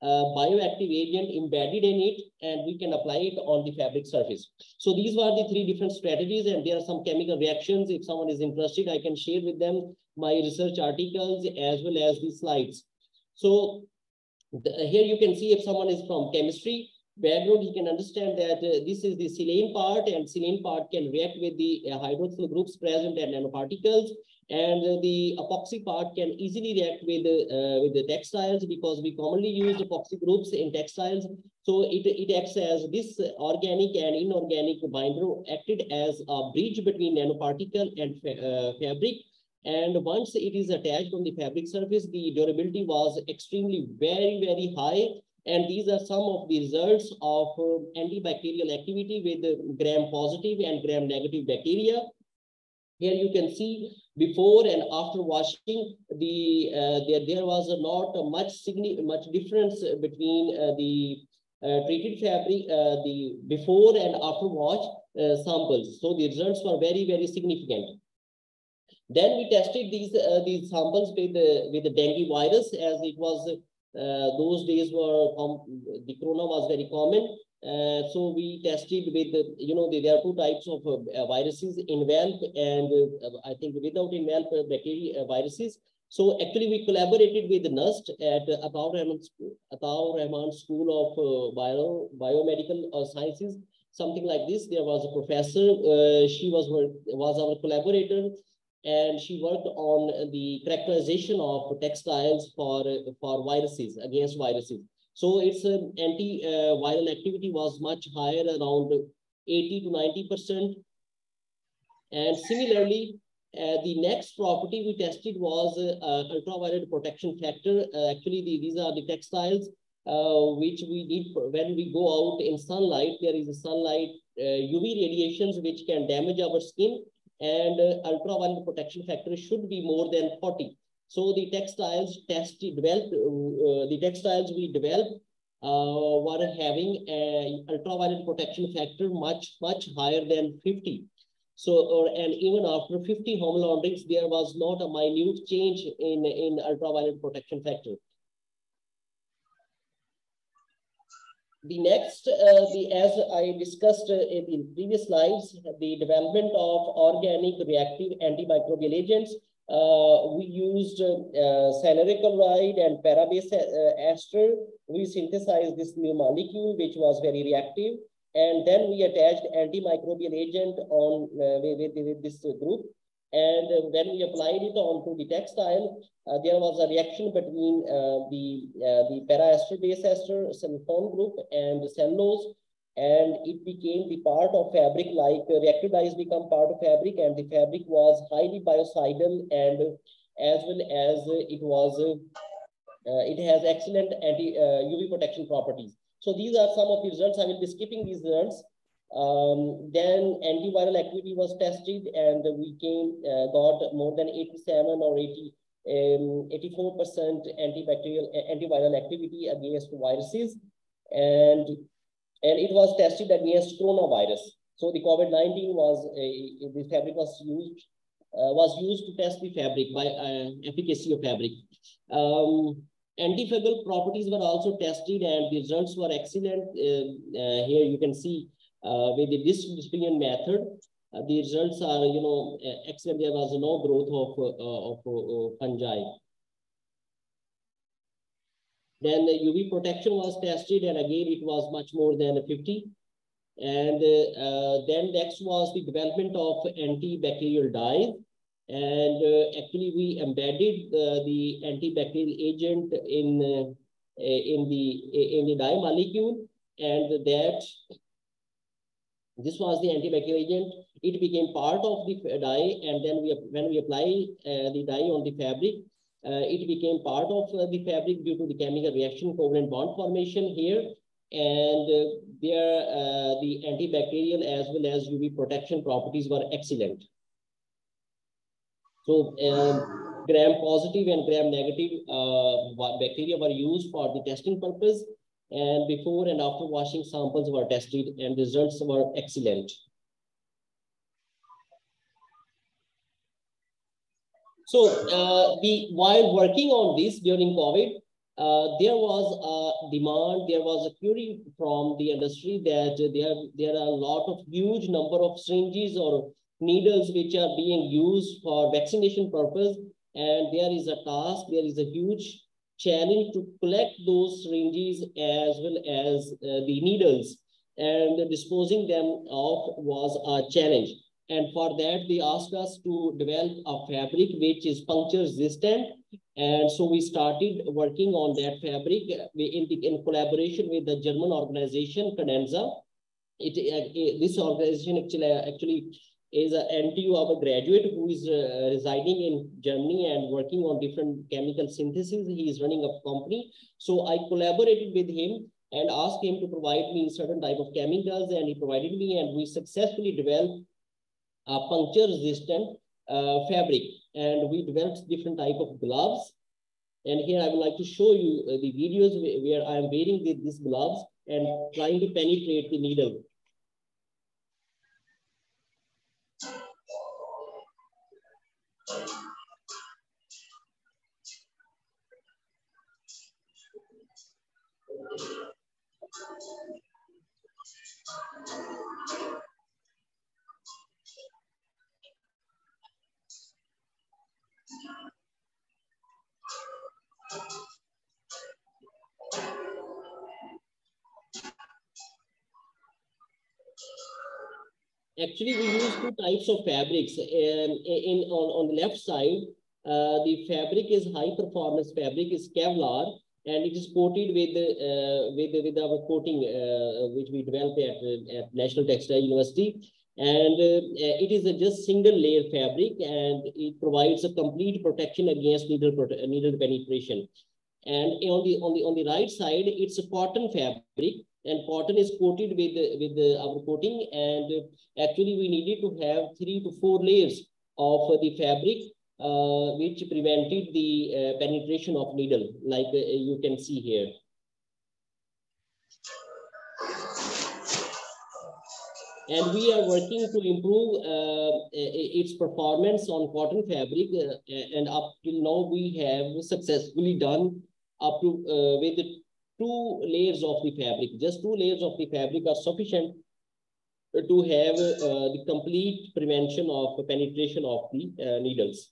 uh, bioactive agent embedded in it, and we can apply it on the fabric surface. So these were the three different strategies, and there are some chemical reactions. If someone is interested, I can share with them my research articles as well as the slides. So the, here you can see if someone is from chemistry background, he can understand that uh, this is the silane part, and silane part can react with the uh, hydroxyl groups present and nanoparticles, and uh, the epoxy part can easily react with uh, with the textiles, because we commonly use epoxy groups in textiles. So it, it acts as this organic and inorganic binder, acted as a bridge between nanoparticle and fa uh, fabric. And once it is attached on the fabric surface, the durability was extremely very, very high. And these are some of the results of uh, antibacterial activity with uh, gram positive and gram negative bacteria. Here you can see before and after washing, the uh, there, there was not much much difference between uh, the uh, treated fabric, uh, the before and after wash uh, samples. So the results were very, very significant. Then we tested these uh, these samples with the with the dengue virus, as it was uh, those days were um, the corona was very common. Uh, so we tested with the, you know the, there are two types of uh, viruses, envelop and uh, I think without envelop uh, bacteria uh, viruses. So actually we collaborated with NUST at uh, Ataur Rahman Ataur Rahman School of uh, Bio Biomedical uh, Sciences, something like this. There was a professor. Uh, she was was our collaborator, and she worked on the characterization of textiles for, for viruses, against viruses. So its uh, anti-viral uh, activity was much higher, around eighty to ninety percent. And similarly, uh, the next property we tested was uh, ultraviolet protection factor. Uh, actually, the, these are the textiles uh, which we need for, when we go out in sunlight. There is a sunlight uh, U V radiations which can damage our skin, and uh, ultraviolet protection factor should be more than forty. So the textiles tested, developed, uh, the textiles we developed uh, were having a ultraviolet protection factor much, much higher than fifty. So, or, and even after fifty home launderings, there was not a minute change in, in ultraviolet protection factor. The next, uh, the as I discussed uh, in the previous slides, the development of organic reactive antimicrobial agents. Uh, we used uh, uh, cyanuric and parabase uh, ester. We synthesized this new molecule, which was very reactive, and then we attached antimicrobial agent on uh, with, with, with this group. And uh, when we applied it onto the textile, uh, there was a reaction between uh, the uh, the para-ester base ester sulfone group and the cellulose, and it became the part of fabric, like uh, reactive dyes become part of fabric, and the fabric was highly biocidal, and uh, as well as uh, it was uh, uh, it has excellent anti uh, U V protection properties. So these are some of the results. I will be skipping these results. Um, then antiviral activity was tested, and we came uh, got more than eighty-seven or eighty, um, eighty-four percent antibacterial antiviral activity against viruses, and and it was tested against coronavirus. So the COVID nineteen was a, the fabric was used uh, was used to test the fabric by uh, efficacy of fabric. Um, antifungal properties were also tested, and the results were excellent. Uh, uh, here you can see. Uh, with the discipline method, uh, the results are, you know, excellent. There was no growth of, uh, of uh, fungi. Then the U V protection was tested, and again, it was much more than fifty. And uh, uh, then next was the development of antibacterial dyes. And uh, actually, we embedded uh, the antibacterial agent in, uh, in, the, in the dye molecule, and that this was the antibacterial agent. It became part of the dye, and then we, when we apply uh, the dye on the fabric, uh, it became part of uh, the fabric due to the chemical reaction, covalent bond formation here, and uh, there uh, the antibacterial as well as U V protection properties were excellent. So um, gram positive and gram negative uh, bacteria were used for the testing purpose. And before and after washing samples were tested, and results were excellent. So uh, the while working on this during COVID, uh, there was a demand, there was a query from the industry that there, there are a lot of huge number of syringes or needles which are being used for vaccination purpose. And there is a task, there is a huge challenge to collect those syringes as well as uh, the needles, and disposing them off was a challenge. And for that, they asked us to develop a fabric which is puncture resistant. And so we started working on that fabric in, the, in collaboration with the German organization, Cadenza. It, it, this organization actually, actually is an N T U, our graduate who is uh, residing in Germany and working on different chemical synthesis. He is running a company. So I collaborated with him and asked him to provide me certain type of chemicals, and he provided me, and we successfully developed a puncture resistant uh, fabric. And we developed different type of gloves. And here I would like to show you uh, the videos where I am wearing the, these gloves and trying to penetrate the needle. Actually, we use two types of fabrics. Um, in on, on the left side, uh, the fabric is high performance fabric, is Kevlar, and it is coated with uh, with with our coating uh, which we developed at, at National Textile University. And uh, it is a just single layer fabric, and it provides a complete protection against needle needle penetration. And on the on the on the right side, it's a cotton fabric, and cotton is coated with with the, our coating. And actually, we needed to have three to four layers of the fabric, uh, which prevented the uh, penetration of needle, like uh, you can see here. And we are working to improve uh, its performance on cotton fabric, uh, and up till now we have successfully done up to uh, with two layers of the fabric. Just two layers of the fabric are sufficient to have uh, the complete prevention of penetration of the uh, needles.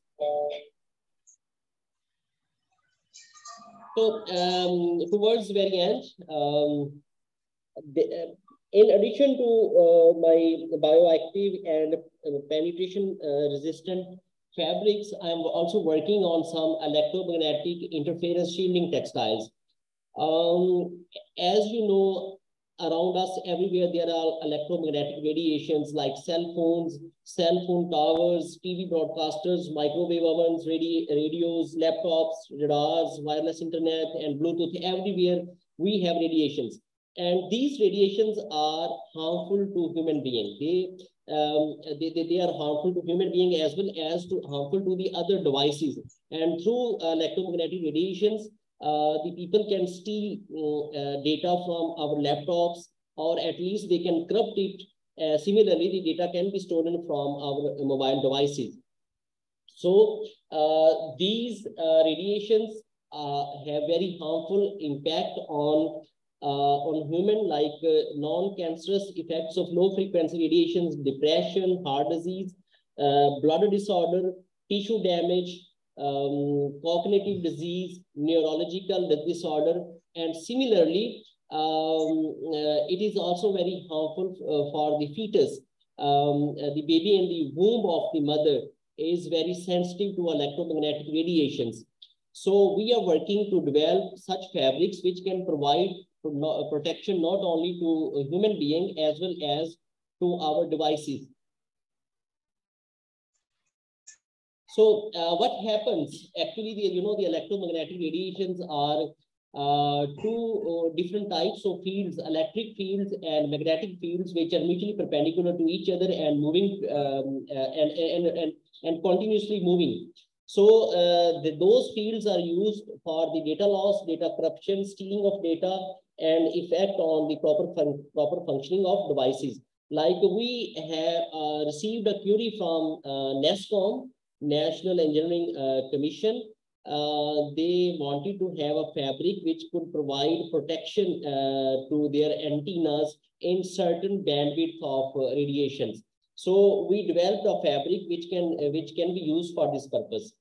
So um, towards the very end, um, the, uh, in addition to uh, my bioactive and uh, penetration uh, resistant fabrics, I'm also working on some electromagnetic interference shielding textiles. Um, as you know, around us everywhere there are electromagnetic radiations like cell phones, cell phone towers, T V broadcasters, microwave ovens, radi radios, laptops, radars, wireless internet, and Bluetooth. Everywhere we have radiations. And these radiations are harmful to human beings. They, um, they, they, they are harmful to human beings as well as to harmful to the other devices. And through uh, electromagnetic radiations, uh, the people can steal uh, data from our laptops, or at least they can corrupt it. Uh, similarly, the data can be stolen from our mobile devices. So uh, these uh, radiations uh, have very harmful impact on Uh, on human, like uh, non-cancerous effects of low-frequency radiations, depression, heart disease, uh, blood disorder, tissue damage, um, cognitive disease, neurological disorder, and similarly, um, uh, it is also very harmful uh, for the fetus. Um, uh, the baby in the womb of the mother is very sensitive to electromagnetic radiations. So we are working to develop such fabrics which can provide protection not only to a human being as well as to our devices. So uh, what happens? Actually, the, you know, the electromagnetic radiations are uh, two uh, different types of fields: electric fields and magnetic fields, which are mutually perpendicular to each other and moving um, uh, and, and and and continuously moving. So uh, the, those fields are used for the data loss, data corruption, stealing of data, and effect on the proper fun proper functioning of devices. Like we have uh, received a query from uh, NESCOM, National Engineering uh, Commission, uh, they wanted to have a fabric which could provide protection uh, to their antennas in certain bandwidth of uh, radiations. So we developed a fabric which can uh, which can be used for this purpose.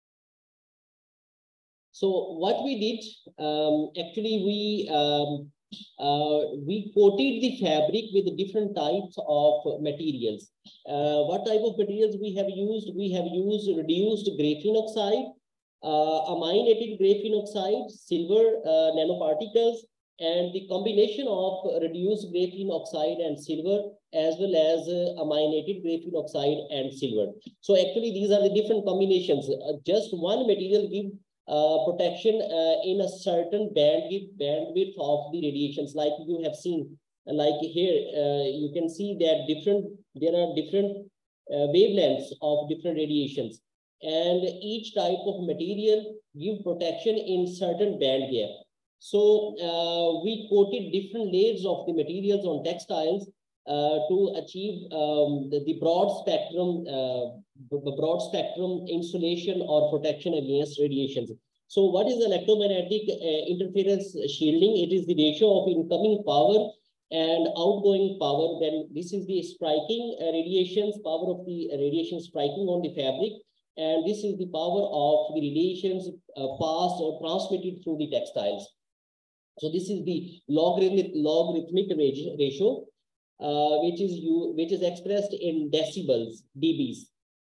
So what we did, um, actually we um, uh, we coated the fabric with different types of materials. Uh, what type of materials we have used? We have used reduced graphene oxide, uh, aminated graphene oxide, silver uh, nanoparticles, and the combination of reduced graphene oxide and silver, as well as uh, aminated graphene oxide and silver. So actually these are the different combinations. Uh, just one material gives uh, protection uh, in a certain bandwidth, bandwidth of the radiations, like you have seen. Like here, uh, you can see that different, there are different uh, wavelengths of different radiations, and each type of material give protection in certain band gap. So uh, we coated different layers of the materials on textiles uh, to achieve um, the, the broad spectrum, uh, broad spectrum insulation or protection against radiations. So what is electromagnetic uh, interference shielding? It is the ratio of incoming power and outgoing power. Then this is the striking uh, radiations, power of the radiation striking on the fabric. And this is the power of the radiations uh, passed or transmitted through the textiles. So this is the logarithmic logarithmic ratio, uh, which is you which is expressed in decibels, dBs.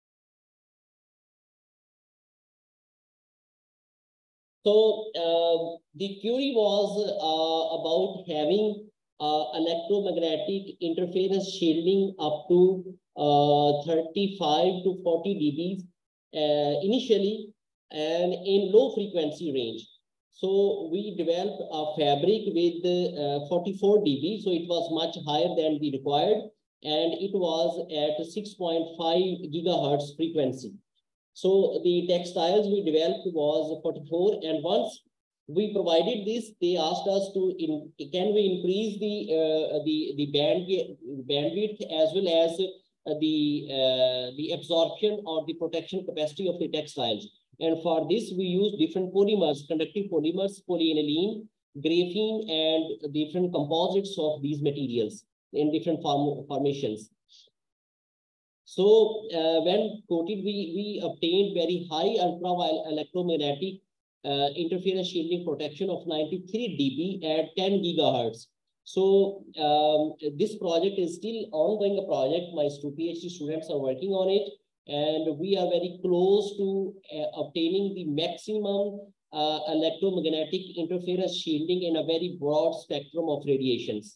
So uh, the query was uh, about having uh, electromagnetic interference shielding up to uh, thirty-five to forty dBs uh, initially, and in low frequency range. So we developed a fabric with uh, forty-four dB, so it was much higher than the required, and it was at six point five gigahertz frequency. So the textiles we developed was forty-four, and once we provided this, they asked us to in, can we increase the uh, the the band bandwidth as well as uh, the uh, the absorption or the protection capacity of the textiles. And for this, we use different polymers, conductive polymers, polyaniline, graphene, and different composites of these materials in different form formations. So uh, when coated, we, we obtained very high ultra electromagnetic uh, interference shielding protection of ninety-three dB at ten gigahertz. So um, this project is still ongoing a project. My two PhD students are working on it, and we are very close to uh, obtaining the maximum uh, electromagnetic interference shielding in a very broad spectrum of radiations.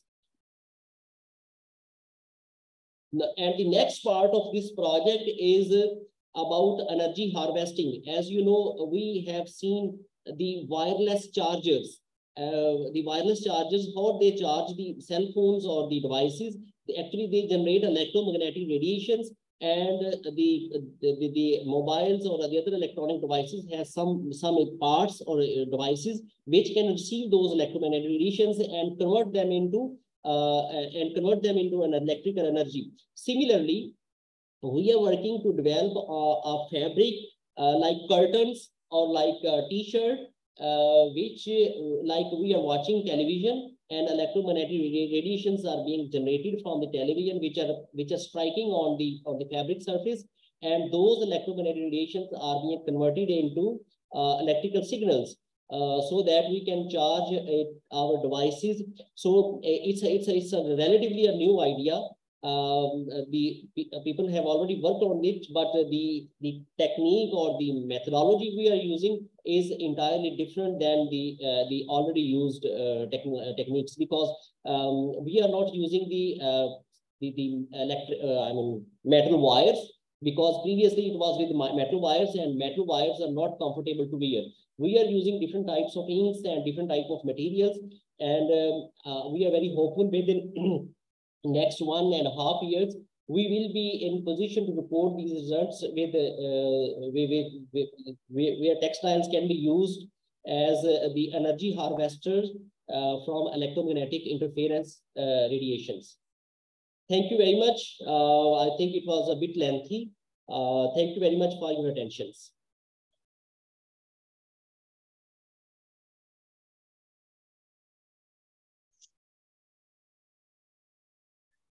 And the next part of this project is about energy harvesting. As you know, we have seen the wireless chargers. Uh, the wireless chargers, how they charge the cell phones or the devices, they actually they generate electromagnetic radiations, and the, the, the mobiles or the other electronic devices has some, some parts or devices which can receive those electromagnetic radiations and convert them into Uh, and convert them into an electrical energy. Similarly, we are working to develop uh, a fabric uh, like curtains or like a t-shirt, uh, which uh, like we are watching television and electromagnetic radiations are being generated from the television, which are which are striking on the on the fabric surface, and those electromagnetic radiations are being converted into uh, electrical signals. Uh, so that we can charge uh, our devices. So uh, it's a, it's a, it's a relatively a new idea. Um, uh, the uh, people have already worked on it, but uh, the the technique or the methodology we are using is entirely different than the uh, the already used uh, techn uh, techniques, because um, we are not using the uh, the, the electric uh, I mean metal wires, because previously it was with metal wires, and metal wires are not comfortable to wear. We are using different types of inks and different type of materials, and um, uh, we are very hopeful within next one and a half years we will be in position to report these results with, uh, with, with, with where textiles can be used as uh, the energy harvesters uh, from electromagnetic interference uh, radiations. Thank you very much. Uh, I think it was a bit lengthy. Uh, thank you very much for your attentions.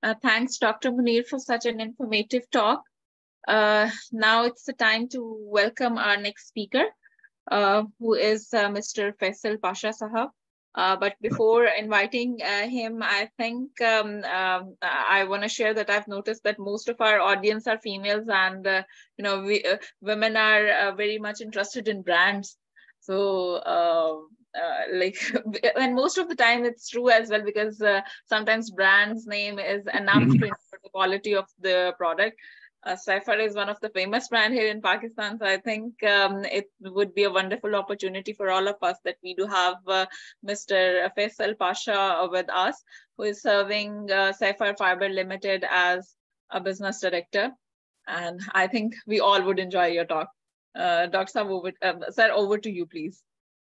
Uh, thanks, Doctor Munir, for such an informative talk. Uh, now it's the time to welcome our next speaker, uh, who is uh, Mister Faisal Pasha Sahab. Uh, but before inviting uh, him, I think um, um, I want to share that I've noticed that most of our audience are females, and uh, you know, we, uh, women are uh, very much interested in brands. So, uh, uh, like, and most of the time it's true as well, because uh, sometimes brand's name is enough to ensure the quality of the product. Uh, Saifar is one of the famous brand here in Pakistan, so I think um, it would be a wonderful opportunity for all of us that we do have uh, Mister Faisal Pasha with us, who is serving uh, Saifar Fiber Limited as a business director, and I think we all would enjoy your talk. Uh, Doctor Sir, over, uh, sir, over to you, please.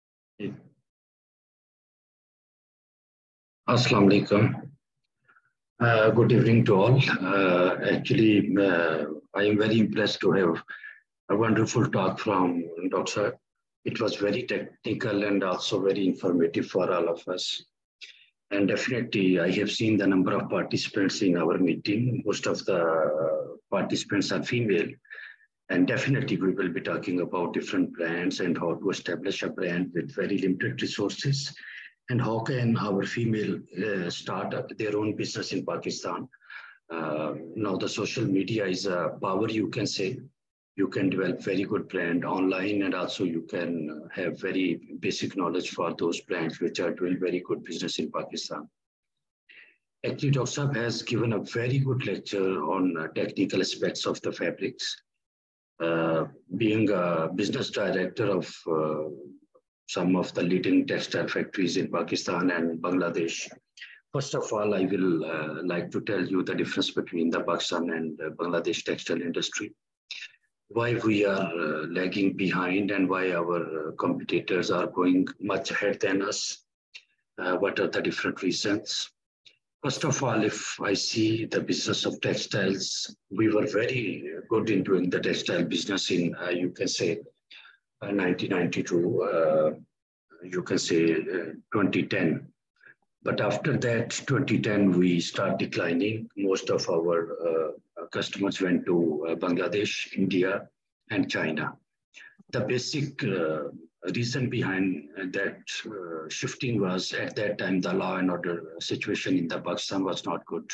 Assalamu alaikum. Uh, good evening to all. Uh, actually, uh, I am very impressed to have a wonderful talk from Doctor It was very technical and also very informative for all of us. And definitely, I have seen the number of participants in our meeting. Most of the participants are female. And definitely, we will be talking about different brands and how to establish a brand with very limited resources. And how can our female uh, start their own business in Pakistan? Uh, now the social media is a power, you can say. You can develop very good brand online, and also you can have very basic knowledge for those brands which are doing very good business in Pakistan. Actually, Doctor Saab has given a very good lecture on uh, technical aspects of the fabrics. Uh, being a business director of uh, some of the leading textile factories in Pakistan and Bangladesh. First of all, I will uh, like to tell you the difference between the Pakistan and uh, Bangladesh textile industry, why we are uh, lagging behind and why our uh, competitors are going much ahead than us. Uh, what are the different reasons? First of all, if I see the business of textiles, we were very good in doing the textile business in, uh, you can say, Uh, nineteen ninety-two, uh, you can say uh, twenty ten. But after that, twenty ten, we start declining. Most of our uh, customers went to uh, Bangladesh, India, and China. The basic uh, reason behind that uh, shifting was at that time, the law and order situation in the Pakistan was not good.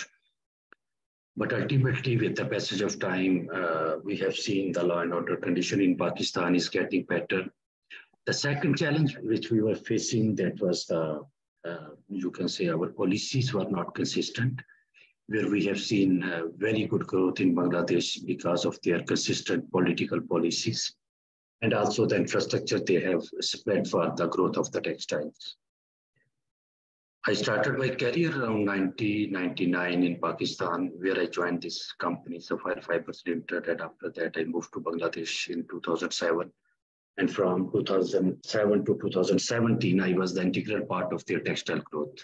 But ultimately, with the passage of time, uh, we have seen the law and order condition in Pakistan is getting better. The second challenge which we were facing, that was the, uh, you can say our policies were not consistent, where we have seen uh, very good growth in Bangladesh because of their consistent political policies, and also the infrastructure they have spread for the growth of the textiles. I started my career around nineteen ninety-nine in Pakistan, where I joined this company, Sapphire Fibers Limited, and after that I moved to Bangladesh in two thousand seven. And from two thousand seven to two thousand seventeen, I was the integral part of their textile growth.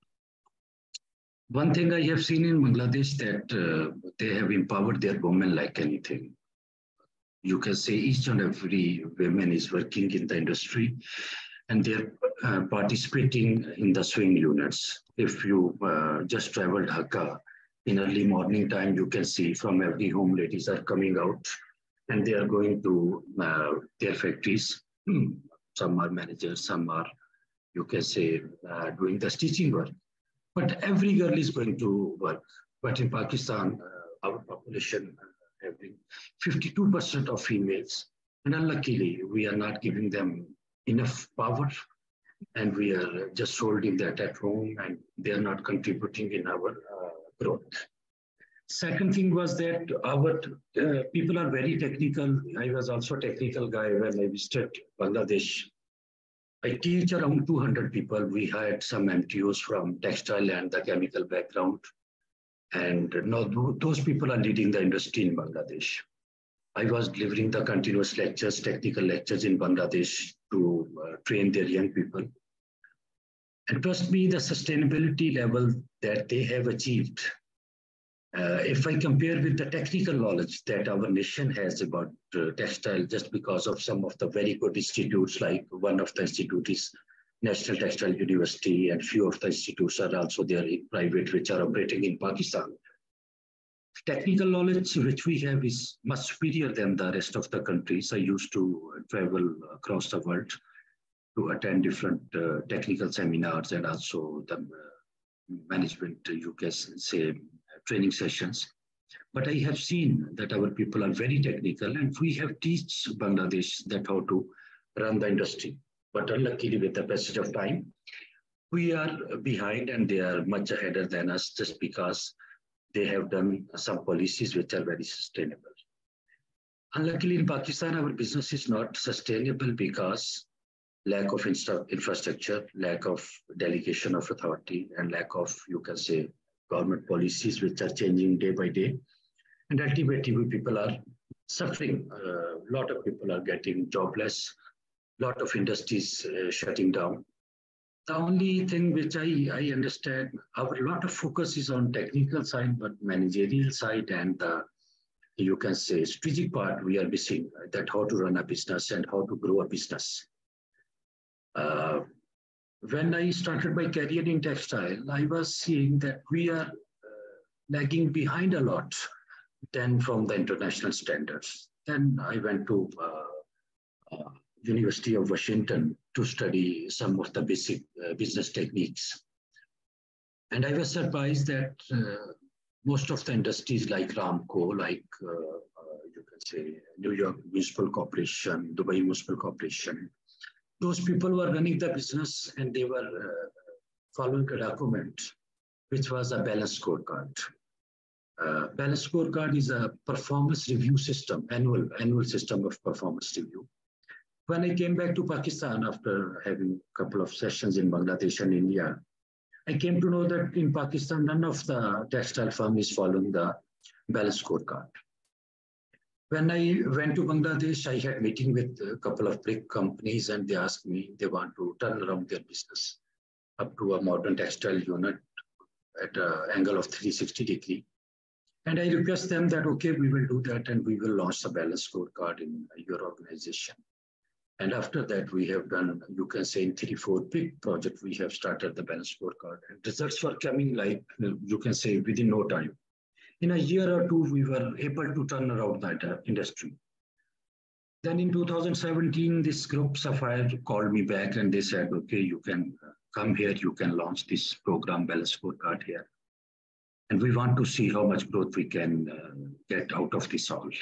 One thing I have seen in Bangladesh that uh, they have empowered their women like anything. You can say each and every woman is working in the industry, and they're uh, participating in the swing units. If you uh, just traveled Dhaka in early morning time, you can see from every home ladies are coming out and they are going to uh, their factories. Some are managers, some are, you can say, uh, doing the stitching work. But every girl is going to work. But in Pakistan, uh, our population having fifty-two percent of females, and unluckily, we are not giving them enough power, and we are just holding that at home, and they are not contributing in our uh, growth. Second thing was that our uh, people are very technical. I was also a technical guy when I visited Bangladesh. I teach around two hundred people. We had some M T Os from textile and the chemical background. And now those people are leading the industry in Bangladesh. I was delivering the continuous lectures, technical lectures in Bangladesh to uh, train their young people. And trust me, the sustainability level that they have achieved, uh, if I compare with the technical knowledge that our nation has about uh, textile, just because of some of the very good institutes, like one of the institutes is National Textile University, and few of the institutes are also there in private, which are operating in Pakistan. Technical knowledge which we have is much superior than the rest of the countries. I used to travel across the world to attend different uh, technical seminars and also the uh, management, you can say, training sessions. But I have seen that our people are very technical, and we have teach Bangladesh that how to run the industry. But unluckily, with the passage of time, we are behind and they are much ahead than us just because they have done some policies which are very sustainable. Unluckily, in Pakistan, our business is not sustainable because lack of infrastructure, lack of delegation of authority, and lack of, you can say, government policies which are changing day by day. And ultimately, people are suffering. A uh, lot of people are getting jobless. A lot of industries uh, shutting down. The only thing which I, I understand, our lot of focus is on technical side, but managerial side and the, you can say, strategic part we are missing, that how to run a business and how to grow a business. Uh, when I started my career in textile, I was seeing that we are uh, lagging behind a lot than from the international standards. Then I went to uh, uh, University of Washington to study some of the basic uh, business techniques. And I was surprised that uh, most of the industries like Ramco, like uh, uh, you can say New York Municipal Corporation, Dubai Municipal Corporation, those people were running the business and they were uh, following a document, which was a balanced scorecard. Uh, balanced scorecard is a performance review system, annual, annual system of performance review. When I came back to Pakistan after having a couple of sessions in Bangladesh and India, I came to know that in Pakistan, none of the textile firm is following the balanced scorecard. When I went to Bangladesh, I had a meeting with a couple of big companies and they asked me they want to turn around their business up to a modern textile unit at an angle of three sixty degree. And I request them that, okay, we will do that and we will launch a balanced scorecard in your organization. And after that, we have done, you can say in three, four big projects, we have started the balanced scorecard. And results were coming like, you can say within no time. In a year or two, we were able to turn around that industry. Then in two thousand seventeen, this group, Sapphire, called me back and they said, okay, you can come here, you can launch this program, balanced scorecard here. And we want to see how much growth we can uh, get out of this all.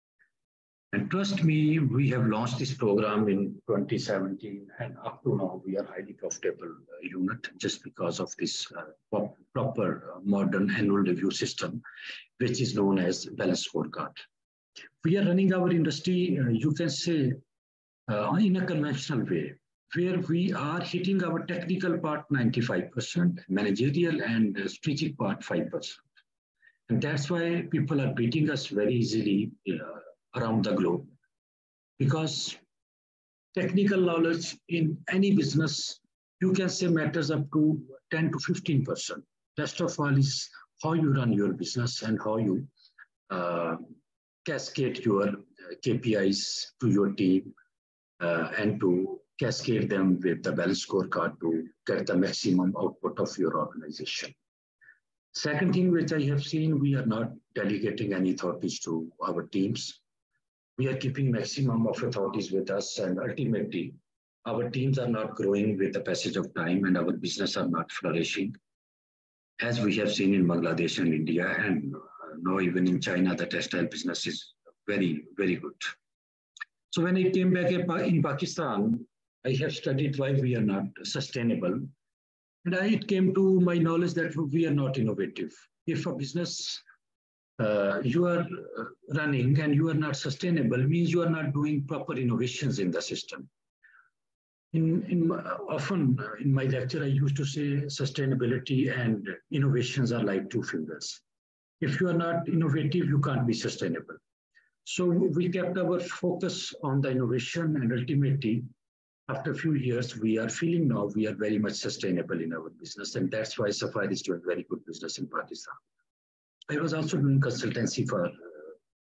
And trust me, we have launched this program in twenty seventeen, and up to now, we are a highly profitable uh, unit just because of this uh, proper uh, modern annual review system, which is known as balanced scorecard. We are running our industry, uh, you can say, uh, in a conventional way, where we are hitting our technical part ninety-five percent, managerial and uh, strategic part five percent. And that's why people are beating us very easily uh, around the globe, because technical knowledge in any business, you can say matters up to ten to fifteen percent. Rest of all is how you run your business and how you uh, cascade your K P Is to your team uh, and to cascade them with the balanced scorecard to get the maximum output of your organization. Second thing which I have seen, we are not delegating any authorities to our teams. We are keeping maximum of authorities with us, and ultimately, our teams are not growing with the passage of time and our business are not flourishing, as we have seen in Bangladesh and India, and now even in China, the textile business is very, very good. So when I came back in Pakistan, I have studied why we are not sustainable. And I, it came to my knowledge that we are not innovative. If a business Uh, you are running and you are not sustainable, means you are not doing proper innovations in the system. In, in uh, often uh, in my lecture, I used to say sustainability and innovations are like two fingers. If you are not innovative, you can't be sustainable. So we kept our focus on the innovation, and ultimately, after a few years, we are feeling now we are very much sustainable in our business, and that's why Sapphire is doing very good business in Pakistan. I was also doing consultancy for uh,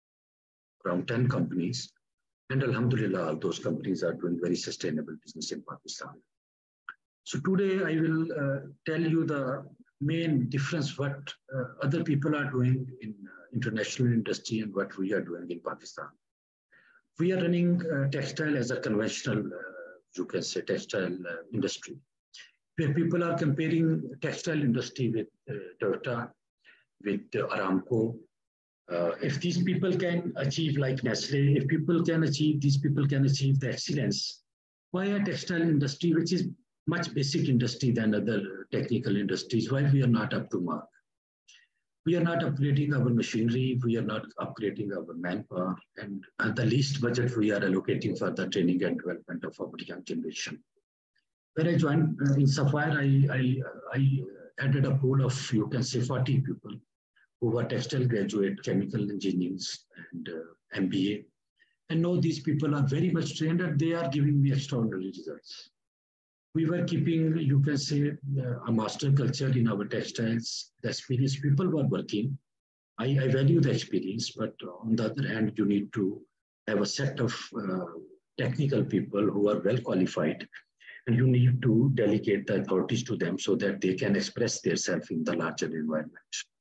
around ten companies, and alhamdulillah, all those companies are doing very sustainable business in Pakistan. So today I will uh, tell you the main difference what uh, other people are doing in uh, international industry and what we are doing in Pakistan. We are running uh, textile as a conventional, uh, you can say, textile uh, industry, where people are comparing textile industry with uh, Toyota, with uh, Aramco. Uh, if these people can achieve like Nestle, if people can achieve, these people can achieve the excellence, why a textile industry, which is much basic industry than other technical industries, why we are not up to mark? We are not upgrading our machinery, we are not upgrading our manpower, and at the least budget we are allocating for the training and development of our young generation. When I joined uh, in Sapphire, I, I, I added a pool of, you can say, forty people who were textile graduate, chemical engineers, and uh, M B A. And now these people are very much trained and they are giving me extraordinary results. We were keeping, you can say, uh, a master culture in our textiles. The experienced people were working. I, I value the experience, but on the other hand, you need to have a set of uh, technical people who are well qualified, and you need to delegate the authorities to them so that they can express themselves in the larger environment.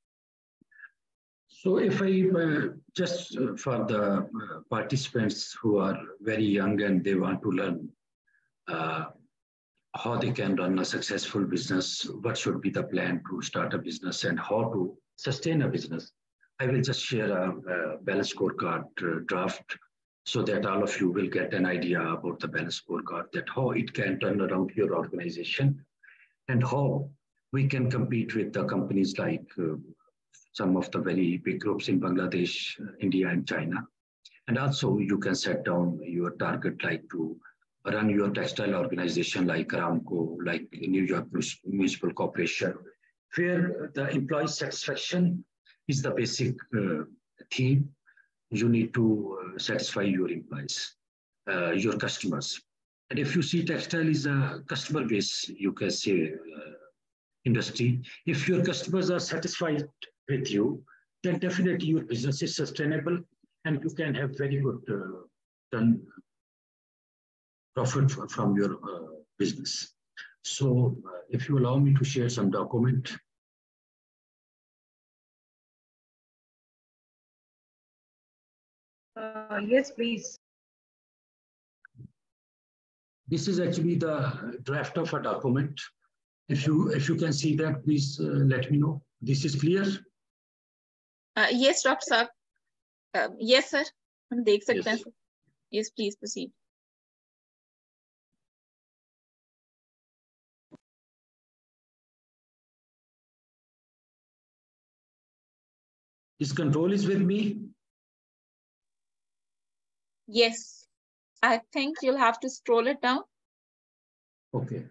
So if I uh, just uh, for the uh, participants who are very young and they want to learn uh, how they can run a successful business, what should be the plan to start a business and how to sustain a business, I will just share a, a balance scorecard uh, draft so that all of you will get an idea about the balance scorecard, that how it can turn around your organization and how we can compete with the companies like uh, some of the very big groups in Bangladesh, uh, India, and China. And also you can set down your target like to run your textile organization like Aramco, like New York Municipal Corporation, where the employee satisfaction is the basic uh, theme. You need to uh, satisfy your employees, uh, your customers. And if you see textile is a customer base, you can say, uh, industry, if your customers are satisfied with you, then definitely your business is sustainable and you can have very good uh, done profit from your uh, business. So uh, if you allow me to share some document. Uh, yes, please. This is actually the draft of a document. If you if you can see that, please uh, let me know. This is clear? Uh, yes, Doctor Saab. Uh, yes, sir. हम देख सकते हैं. Yes. Yes, please proceed. This control is with me? Yes. I think you'll have to scroll it down. Okay.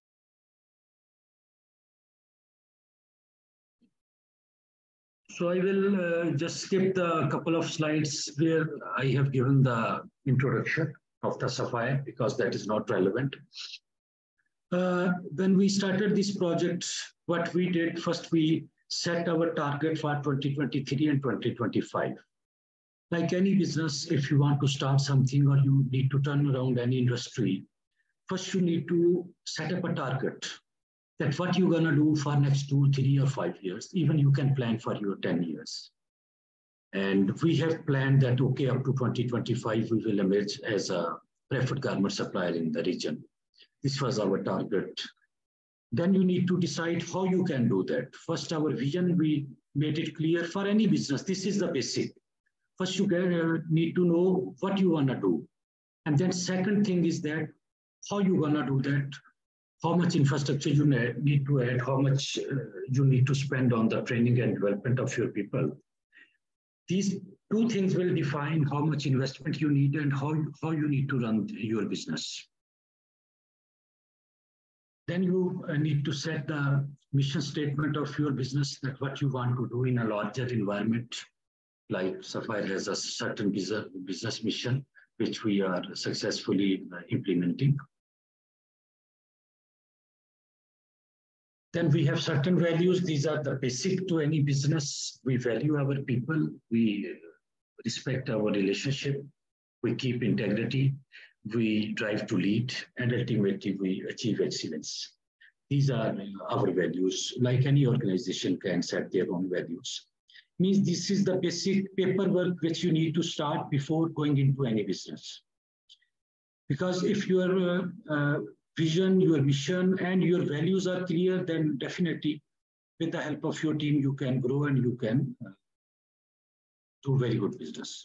So I will uh, just skip the couple of slides where I have given the introduction of the Sapphire because that is not relevant. Uh, when we started this project, what we did, first we set our target for twenty twenty-three and twenty twenty-five. Like any business, if you want to start something or you need to turn around any industry, first you need to set up a target. That what you're gonna do for next two, three or five years, even you can plan for your ten years. And we have planned that, okay, up to twenty twenty-five, we will emerge as a preferred garment supplier in the region. This was our target. Then you need to decide how you can do that. First, our vision, we made it clear for any business. This is the basic. First, you get, uh, need to know what you wanna do. And then second thing is that how you gonna do that, how much infrastructure you need to add, how much uh, you need to spend on the training and development of your people. These two things will define how much investment you need and how, how you need to run your business. Then you uh, need to set the mission statement of your business, that what you want to do in a larger environment. Like Sapphire has a certain business, business mission, which we are successfully uh, implementing. Then we have certain values. These are the basic to any business. We value our people. We respect our relationship. We keep integrity. We drive to lead. And ultimately, we achieve excellence. These are our values. Like any organization can set their own values. Means this is the basic paperwork which you need to start before going into any business. Because if your uh, uh, vision, your mission, and your values are clear, then definitely with the help of your team, you can grow and you can uh, do very good business.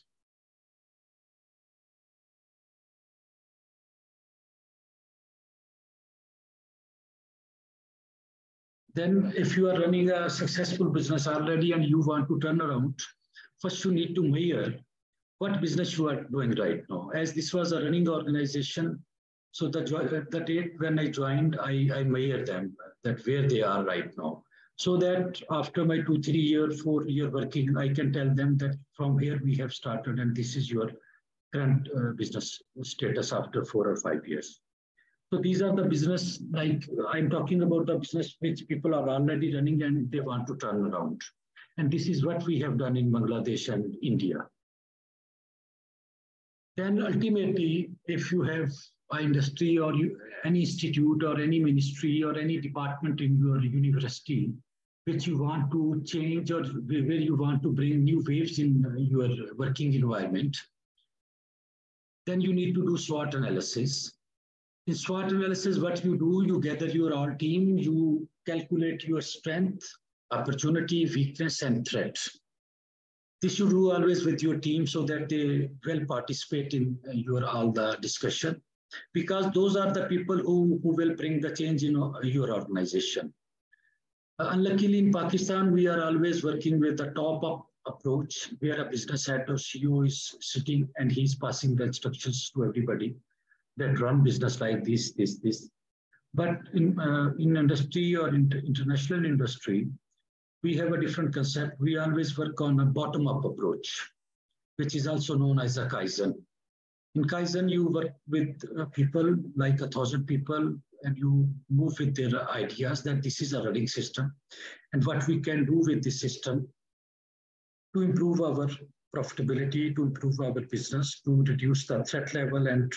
Then if you are running a successful business already and you want to turn around, first you need to measure what business you are doing right now. As this was a running organization, so the, the date when I joined, I, I measured them, that where they are right now. So that after my two, three year, four year working, I can tell them that from here we have started and this is your current uh, business status after four or five years. So these are the business, like I'm talking about the business which people are already running and they want to turn around. And this is what we have done in Bangladesh and India. Then ultimately, if you have an industry or you, any institute or any ministry or any department in your university, which you want to change or where you want to bring new waves in your working environment, then you need to do SWOT analysis. In SWOT analysis, what you do, you gather your all team, you calculate your strength, opportunity, weakness, and threat. This you do always with your team so that they will participate in your all the discussion, because those are the people who, who will bring the change in your organization. Uh, unluckily in Pakistan, we are always working with a top-up approach where a business head or C E O is sitting and he's passing the instructions to everybody that run business like this, this, this. But in, uh, in industry or in international industry, we have a different concept. We always work on a bottom-up approach, which is also known as a Kaizen. In Kaizen, you work with uh, people, like a thousand people, and you move with their ideas that this is a running system, and what we can do with this system to improve our profitability, to improve our business, to reduce the threat level, and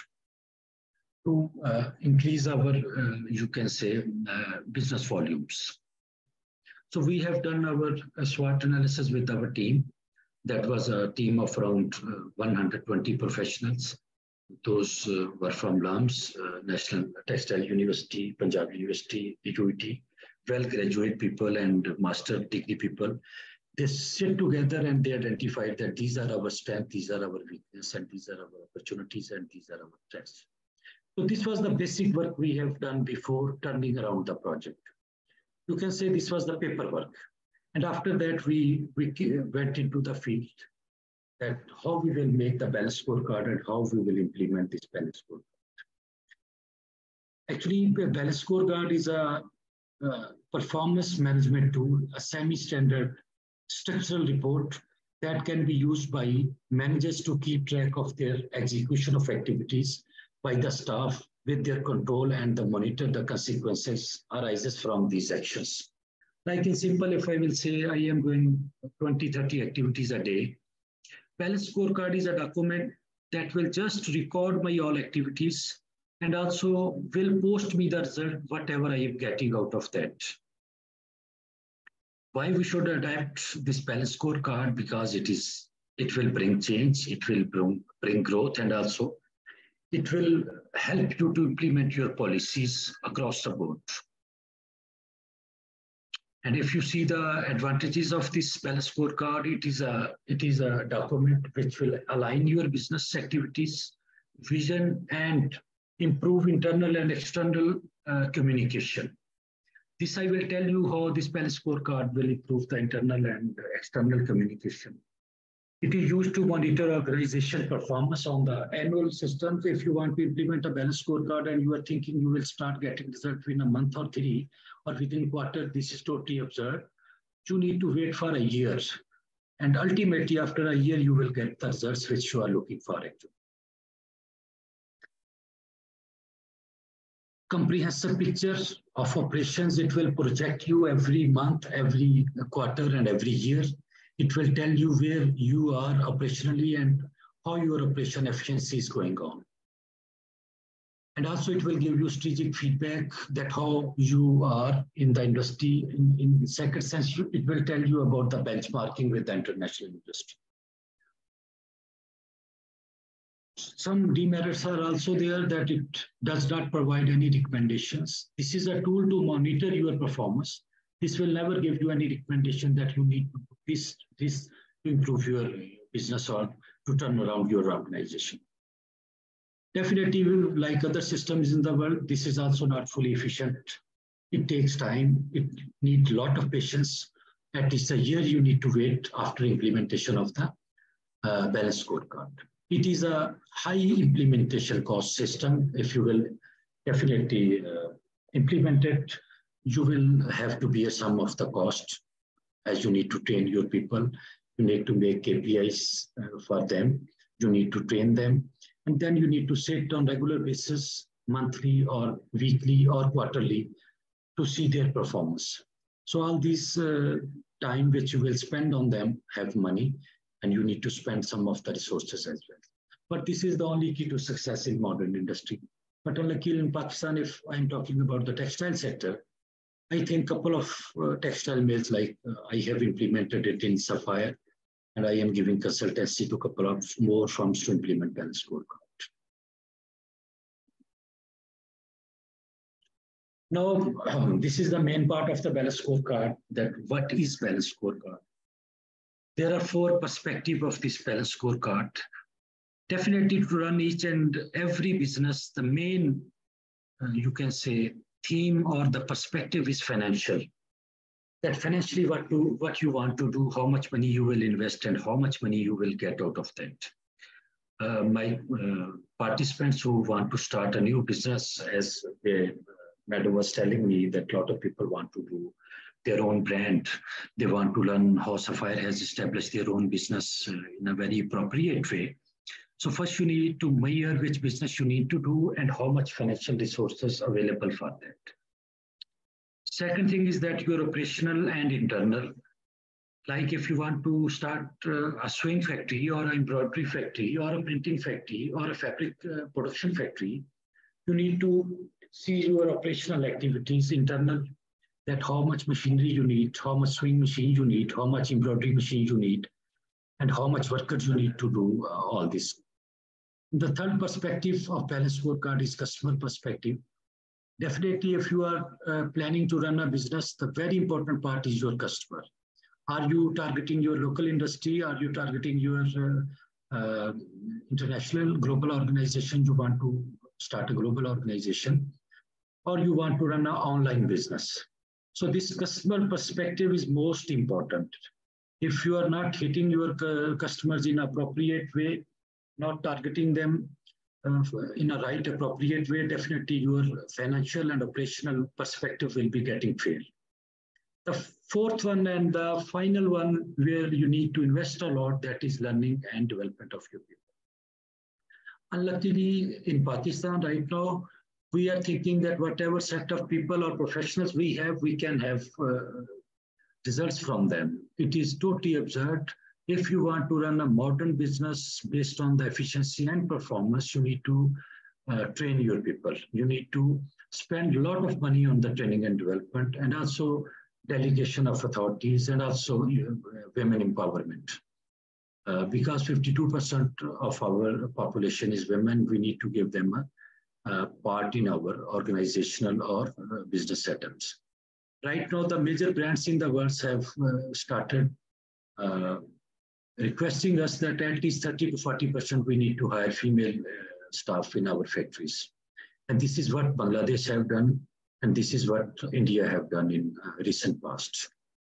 to uh, increase our, uh, you can say, uh, business volumes. So we have done our uh, SWOT analysis with our team. That was a team of around uh, one hundred twenty professionals. Those uh, were from L A M S, uh, National Textile University, Punjab University, I U T, well-graduate people and master degree people. They sit together and they identified that these are our strengths, these are our weaknesses, and these are our opportunities, and these are our threats. So this was the basic work we have done before turning around the project. You can say this was the paperwork. And after that, we, we went into the field, that how we will make the balanced scorecard and how we will implement this balanced scorecard. Actually, a balanced scorecard is a, a performance management tool, a semi-standard structural report that can be used by managers to keep track of their execution of activities by the staff with their control and the monitor the consequences arises from these actions. Like in simple, if I will say I am doing twenty, thirty activities a day, balanced scorecard is a document that will just record my all activities and also will post me the result, whatever I am getting out of that. Why we should adapt this balanced scorecard? Because it is, it will bring change, it will bring, bring growth, and also it will help you to implement your policies across the board. And if you see the advantages of this balanced scorecard, it is a, it is a document which will align your business activities, vision, and improve internal and external uh, communication. This I will tell you how this balanced scorecard will improve the internal and external communication. It is used to monitor organization performance on the annual systems. If you want to implement a balanced scorecard and you are thinking you will start getting results within a month or three, or within a quarter, this is totally absurd. You need to wait for a year. And ultimately, after a year, you will get the results which you are looking for. Actually. Comprehensive picture of operations, it will project you every month, every quarter, and every year. It will tell you where you are operationally and how your operation efficiency is going on. And also it will give you strategic feedback that how you are in the industry. In, in the second sense, it will tell you about the benchmarking with the international industry. Some demerits are also there, that it does not provide any recommendations. This is a tool to monitor your performance. This will never give you any recommendation that you need to do this, this to improve your business or to turn around your organization. Definitely, like other systems in the world, this is also not fully efficient. It takes time. It needs a lot of patience. At least a year you need to wait after implementation of the uh, balanced scorecard. It is a high implementation cost system. If you will definitely uh, implement it, you will have to bear some of the cost, as you need to train your people. You need to make K P Is uh, for them. You need to train them. And then you need to sit on regular basis, monthly or weekly or quarterly, to see their performance. So all this uh, time which you will spend on them have money, and you need to spend some of the resources as well. But this is the only key to success in modern industry. But unluckily in Pakistan, if I'm talking about the textile sector, I think a couple of uh, textile mills, like uh, I have implemented it in Sapphire, and I am giving consultancy to a couple of more firms to implement balanced scorecard. Now, um, this is the main part of the balanced scorecard, that what is balanced scorecard? There are four perspectives of this balanced scorecard. Definitely to run each and every business, the main, uh, you can say, theme or the perspective is financial. That financially what, to, what you want to do, how much money you will invest and how much money you will get out of that. Uh, my uh, participants who want to start a new business, as the uh, madam was telling me, that a lot of people want to do their own brand. They want to learn how Sapphire has established their own business uh, in a very appropriate way. So first you need to measure which business you need to do and how much financial resources available for that. Second thing is that your operational and internal. Like if you want to start uh, a sewing factory or an embroidery factory or a printing factory or a fabric uh, production factory, you need to see your operational activities internal, that how much machinery you need, how much sewing machine you need, how much embroidery machine you need, and how much workers you need to do uh, all this. The third perspective of balanced scorecard is customer perspective. Definitely, if you are uh, planning to run a business, the very important part is your customer. Are you targeting your local industry? Are you targeting your uh, uh, international global organization? You want to start a global organization, or you want to run an online business? So this customer perspective is most important. If you are not hitting your customers in an appropriate way, not targeting them uh, in a right appropriate way, definitely your financial and operational perspective will be getting failed. The fourth one and the final one where you need to invest a lot, that is learning and development of your people. Unluckily, in Pakistan right now, we are thinking that whatever set of people or professionals we have, we can have uh, results from them. It is totally absurd. If you want to run a modern business based on the efficiency and performance, you need to uh, train your people. You need to spend a lot of money on the training and development, and also delegation of authorities, and also uh, women empowerment. Uh, because fifty-two percent of our population is women, we need to give them a, a part in our organizational or uh, business setups. Right now, the major brands in the world have uh, started uh, requesting us that at least thirty to forty percent we need to hire female uh, staff in our factories. And this is what Bangladesh have done, and this is what India have done in uh, recent past.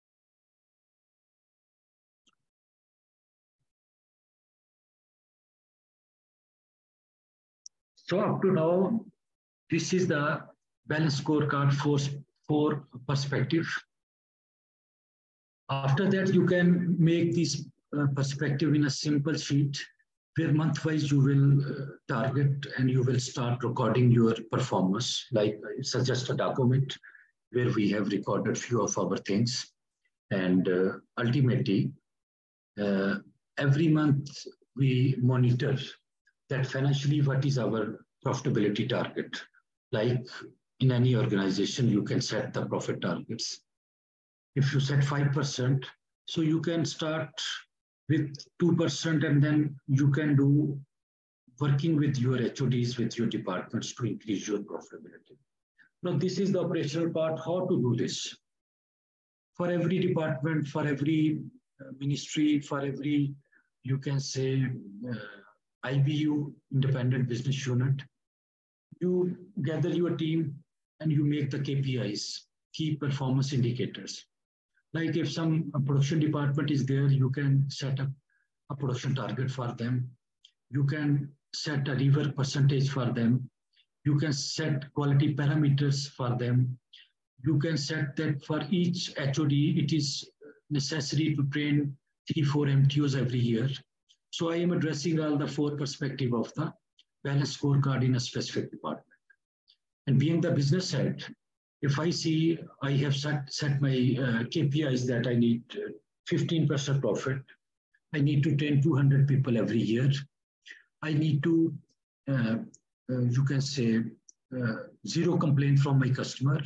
So up to now, this is the balanced scorecard for, for perspective. After that, you can make this uh, perspective in a simple sheet where month-wise you will uh, target and you will start recording your performance. Like it's just a document where we have recorded few of our things. And uh, ultimately, uh, every month we monitor that financially what is our profitability target. Like in any organization, you can set the profit targets. If you set five percent, so you can start with two percent and then you can do working with your H O Ds, with your departments to increase your profitability. Now, this is the operational part, how to do this. For every department, for every uh, ministry, for every, you can say, uh, I B U, independent business unit, you gather your team and you make the K P Is, key performance indicators. Like if some production department is there, you can set up a production target for them. You can set a rework percentage for them. You can set quality parameters for them. You can set that for each H O D, it is necessary to train three, four M T Os every year. So I am addressing all the four perspectives of the balanced scorecard in a specific department. And being the business head, if I see I have set, set my uh, K P Is that I need fifteen percent profit, I need to train two hundred people every year. I need to, uh, uh, you can say, uh, zero complaint from my customer.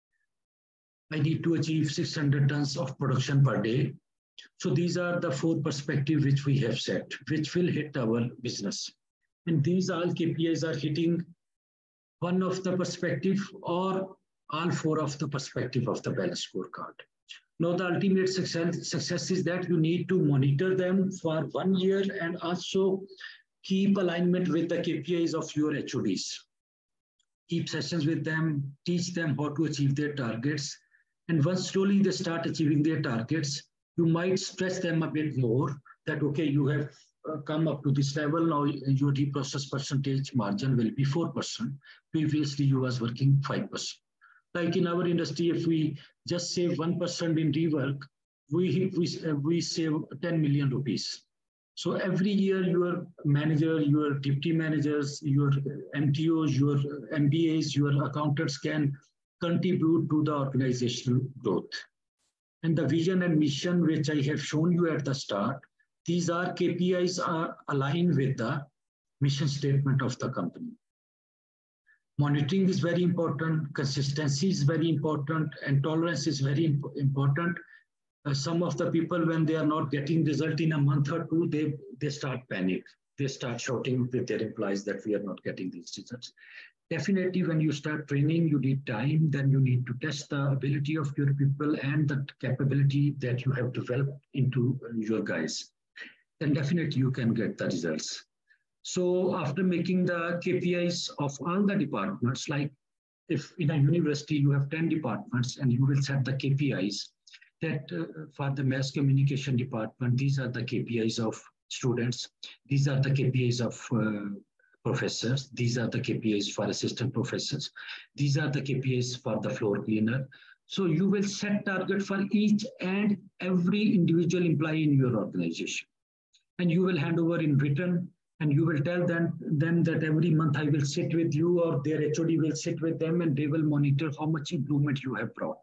I need to achieve six hundred tons of production per day. So these are the four perspectives which we have set, which will hit our business. And these all K P Is are hitting one of the perspective or all four of the perspective of the balanced scorecard. Now, the ultimate success, success is that you need to monitor them for one year and also keep alignment with the K P Is of your H O Ds. Keep sessions with them, teach them how to achieve their targets. And once slowly they start achieving their targets, you might stress them a bit more that, okay, you have uh, come up to this level, now your reprocess percentage margin will be four percent. Previously, you was working five percent. Like in our industry, if we just save one percent in rework, we, we, uh, we save ten million rupees. So every year, your manager, your deputy managers, your M T Os, your M B As, your accountants can contribute to the organizational growth. And the vision and mission, which I have shown you at the start, these are K P Is are aligned with the mission statement of the company. Monitoring is very important, consistency is very important, and tolerance is very imp important. Uh, some of the people, when they are not getting result in a month or two, they, they start panic. They start shouting with their employees that we are not getting these results. Definitely, when you start training, you need time, then you need to test the ability of your people and the capability that you have developed into your guys. Then definitely you can get the results. So after making the K P Is of all the departments, like if in a university you have ten departments and you will set the K P Is, that uh, for the mass communication department, these are the K P Is of students, these are the K P Is of uh, professors, these are the K P Is for assistant professors, these are the K P Is for the floor cleaner. So you will set target for each and every individual employee in your organization. And you will hand over in written, and you will tell them, them that every month I will sit with you, or their H O D will sit with them, and they will monitor how much improvement you have brought.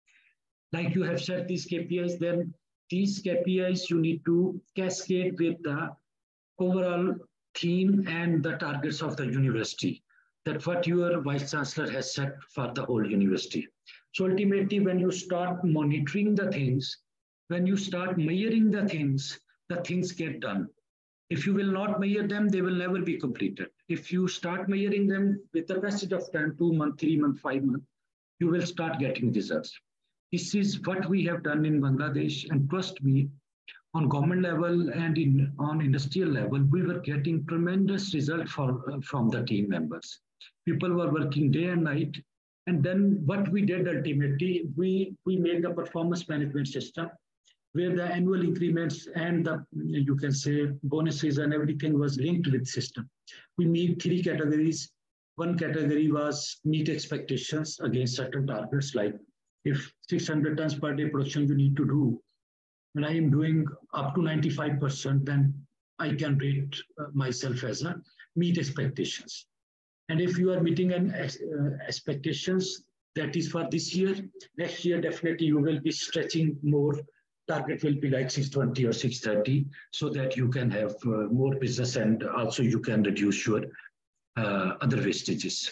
Like you have set these K P Is, then these K P Is you need to cascade with the overall theme and the targets of the university, that what your vice chancellor has set for the whole university. So ultimately, when you start monitoring the things, when you start measuring the things, the things get done. If you will not measure them, they will never be completed. If you start measuring them with the passage of time, two months, three months, five months, you will start getting results. This is what we have done in Bangladesh, and trust me, on government level and in, on industrial level, we were getting tremendous result for, uh, from the team members. People were working day and night. And then what we did ultimately, we, we made a performance management system where the annual increments and the, you can say, bonuses and everything was linked with system. We made three categories. One category was meet expectations against certain targets, like if six hundred tons per day production you need to do, and I am doing up to ninety-five percent, then I can rate myself as a meet expectations. And if you are meeting an uh, expectations, that is for this year, next year, definitely you will be stretching more. Target will be like six twenty or six thirty, so that you can have uh, more business, and also you can reduce your uh, other wastages.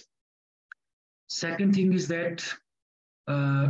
Second thing is that uh,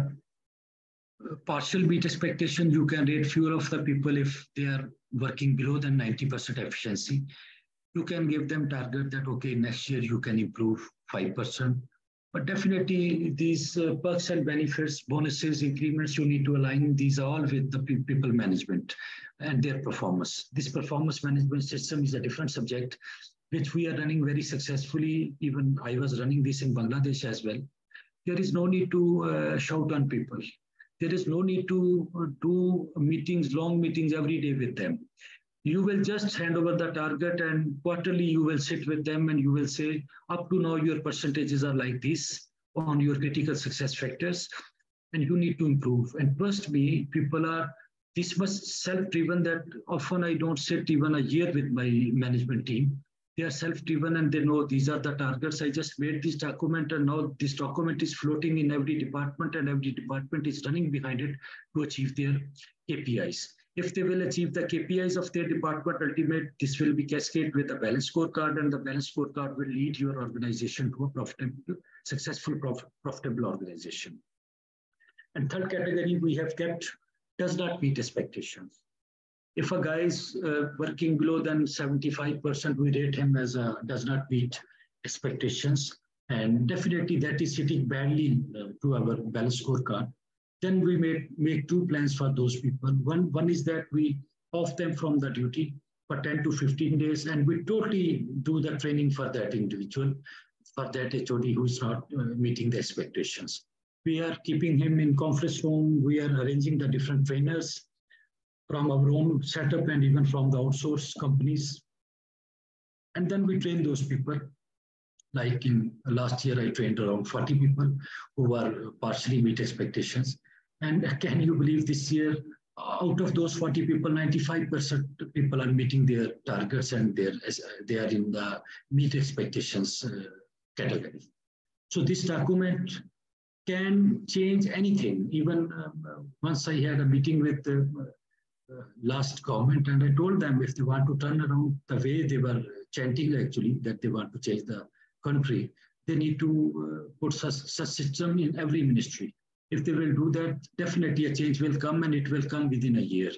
partial meet expectation, you can rate fewer of the people if they are working below than ninety percent efficiency. You can give them target that, okay, next year you can improve five percent. But definitely these uh, perks and benefits, bonuses, increments, you need to align these all with the people management and their performance. This performance management system is a different subject, which we are running very successfully. Even I was running this in Bangladesh as well. There is no need to uh, shout on people. There is no need to uh, do meetings, long meetings every day with them. You will just hand over the target, and quarterly you will sit with them and you will say, up to now your percentages are like this on your critical success factors, and you need to improve. And trust me, people are this much self-driven that often I don't sit even a year with my management team. They are self-driven and they know these are the targets. I just made this document, and now this document is floating in every department, and every department is running behind it to achieve their K P Is. If they will achieve the K P Is of their department, ultimate, this will be cascaded with a balanced scorecard, and the balanced scorecard will lead your organization to a profitable, successful, prof profitable organization. And third category we have kept does not meet expectations. If a guy is uh, working below than seventy-five percent, we rate him as a does not meet expectations. And definitely that is sitting badly uh, to our balanced scorecard. Then we make, make two plans for those people. One, one is that we off them from the duty for ten to fifteen days, and we totally do the training for that individual, for that H O D who is not uh, meeting the expectations. We are keeping him in conference room. We are arranging the different trainers from our own setup and even from the outsourced companies. And then we train those people. Like in last year, I trained around forty people who were partially meet expectations. And can you believe this year, out of those forty people, ninety-five percent people are meeting their targets and they're, they are in the meet expectations uh, category. So this document can change anything. Even um, once I had a meeting with the uh, last government, and I told them if they want to turn around the way they were chanting actually, that they want to change the country, they need to uh, put such, such system in every ministry. If they will do that, definitely a change will come, and it will come within a year.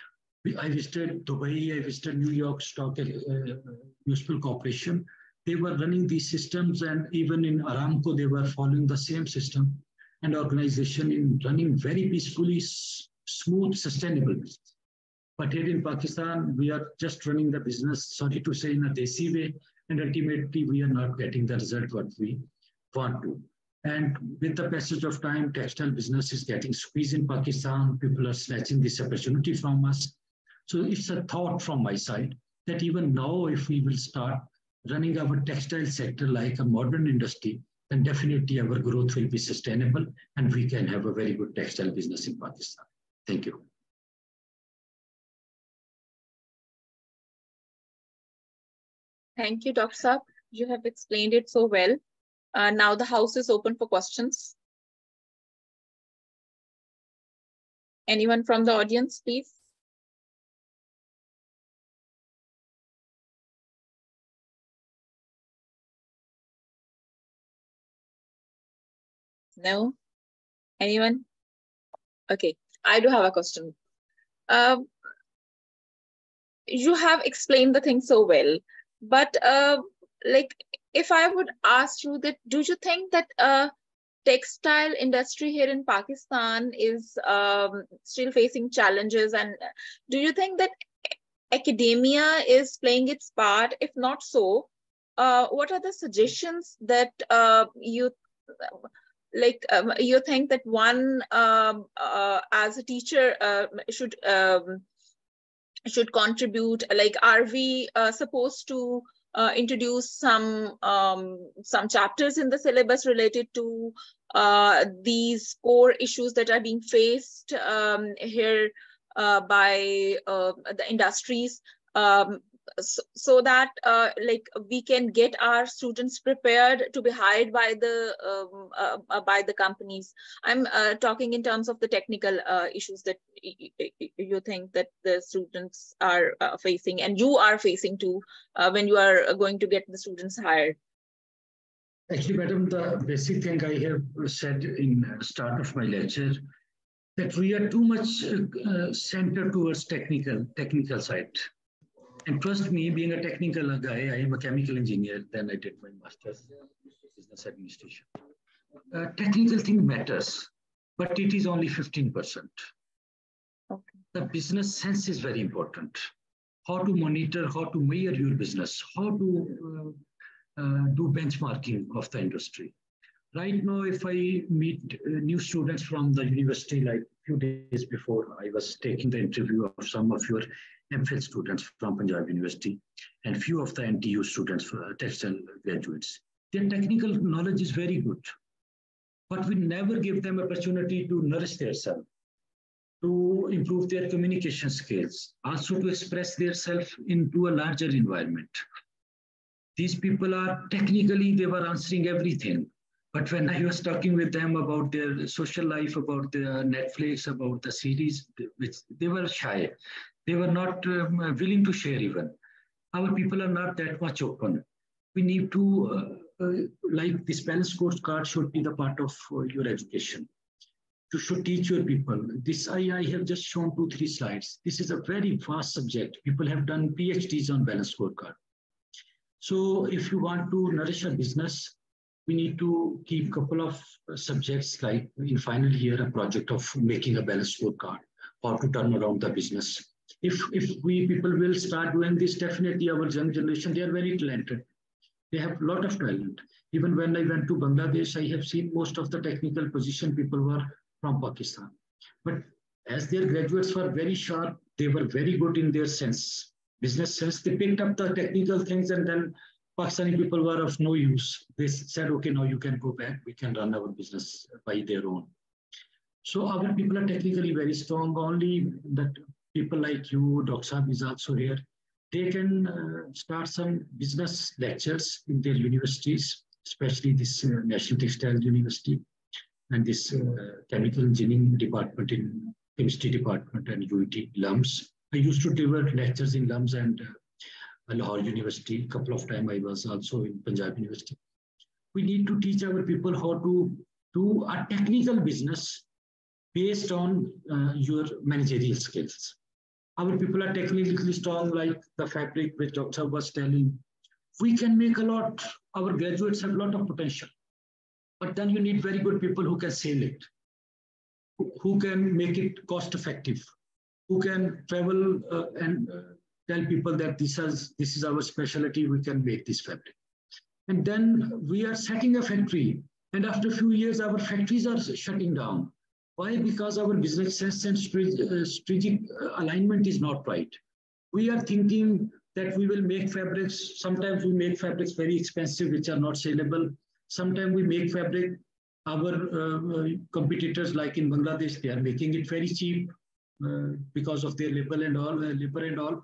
I visited Dubai, I visited New York Stock uh, Municipal Corporation. They were running these systems, and even in Aramco, they were following the same system and organization in running very peacefully, smooth, sustainable business. But here in Pakistan, we are just running the business, sorry to say, in a desi way, and ultimately we are not getting the result what we want to. And with the passage of time, textile business is getting squeezed in Pakistan. People are snatching this opportunity from us. So it's a thought from my side that even now, if we will start running our textile sector like a modern industry, then definitely our growth will be sustainable and we can have a very good textile business in Pakistan. Thank you. Thank you, Doctor Saab. You have explained it so well. Uh, now the house is open for questions. Anyone from the audience, please? No? Anyone? Okay, I do have a question. Uh, you have explained the thing so well, but uh, like if I would ask you that, do you think that uh, textile industry here in Pakistan is um, still facing challenges, and do you think that academia is playing its part? If not so, uh, what are the suggestions that uh, you like um, you think that one um, uh, as a teacher uh, should um, should contribute? Like, are we uh, supposed to uh, introduce some um, some chapters in the syllabus related to uh, these core issues that are being faced um, here uh, by uh, the industries, um, so, so that uh, like we can get our students prepared to be hired by the um, uh, uh, by the companies? I'm uh, talking in terms of the technical uh, issues that you think that the students are uh, facing, and you are facing too, uh, when you are going to get the students hired. Actually, madam, the basic thing I have said in the start of my lecture, that we are too much uh, centered towards technical, technical side. And trust me, being a technical guy, I am a chemical engineer, then I did my master's in business administration. Uh, technical thing matters, but it is only fifteen percent. Okay. The business sense is very important. How to monitor, how to measure your business, how to uh, uh, do benchmarking of the industry. Right now, if I meet uh, new students from the university, like a few days before, I was taking the interview of some of your MPhil students from Punjab University and few of the N T U students, uh, textile graduates. Their technical knowledge is very good, but we never give them opportunity to nourish themselves, to improve their communication skills, also to express themselves into a larger environment. These people are technically, they were answering everything. But when I was talking with them about their social life, about the Netflix, about the series, which they were shy. They were not um, willing to share even. Our people are not that much open. We need to, uh, uh, like this balanced scorecard should be the part of uh, your education. You should teach your people. This I, I have just shown two, three slides. This is a very vast subject. People have done PhDs on balanced scorecard. So if you want to nourish a business, we need to keep a couple of subjects, like in final year, a project of making a balanced scorecard, how to turn around the business. If, if we people will start doing this, definitely our young generation, they are very talented. They have a lot of talent. Even when I went to Bangladesh, I have seen most of the technical position people were from Pakistan. But as their graduates were very sharp, they were very good in their sense, business sense. They picked up the technical things, and then Pakistani people were of no use. They said, okay, now you can go back. We can run our business by their own. So our people are technically very strong. Only that people like you, Doctor Saab is also here. They can uh, start some business lectures in their universities, especially this uh, National Textile University and this uh, Chemical Engineering Department in Chemistry Department and U E T, L U M S. I used to deliver lectures in L U M S and uh, Lahore University. A couple of times I was also in Punjab University. We need to teach our people how to do a technical business based on uh, your managerial skills. Our people are technically strong, like the fabric which Doctor was telling. We can make a lot. Our graduates have a lot of potential. But then you need very good people who can sell it, who can make it cost effective, who can travel uh, and uh, tell people that this is, this is our specialty, we can make this fabric. And then we are setting a factory. And after a few years, our factories are shutting down. Why? Because our business sense and strategic alignment is not right. We are thinking that we will make fabrics. Sometimes we make fabrics very expensive, which are not saleable. Sometimes we make fabric. Our uh, competitors, like in Bangladesh, they are making it very cheap uh, because of their labor and all. Uh, labor and all.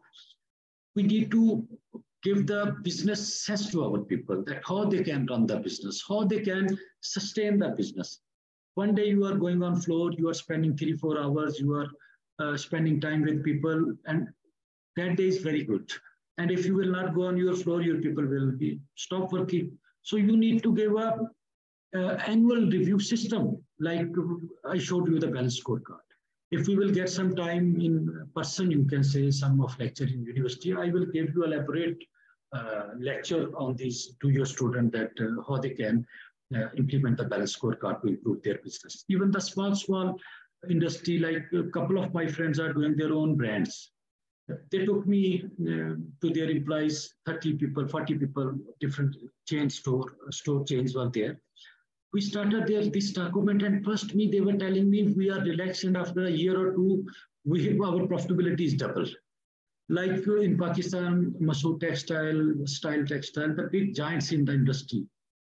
We need to give the business sense to our people, that how they can run the business, how they can sustain the business. One day you are going on floor, you are spending three, four hours, you are uh, spending time with people, and that day is very good. And if you will not go on your floor, your people will be stop working. So you need to give a uh, annual review system, like I showed you the balanced scorecard. If we will get some time in person, you can say some of lecture in university, I will give you elaborate uh, lecture on these to your student, that uh, how they can Uh, implement the balanced scorecard to improve their business. Even the small, small industry, like a couple of my friends are doing their own brands. They took me uh, to their employees, thirty people, forty people, different chain store, store chains were there. We started there, this document, and trust me, they were telling me we are relaxed, and after a year or two, we have, our profitability is double. Like uh, in Pakistan, Masood Textile, Style Textile, the big giants in the industry.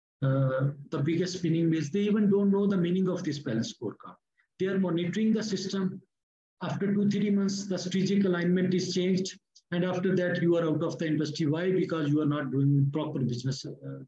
Uh, the biggest spinning mills, they even don't know the meaning of this balanced scorecard. They are monitoring the system. After two, three months, the strategic alignment is changed. And after that, you are out of the industry. Why? Because you are not doing proper business. Uh,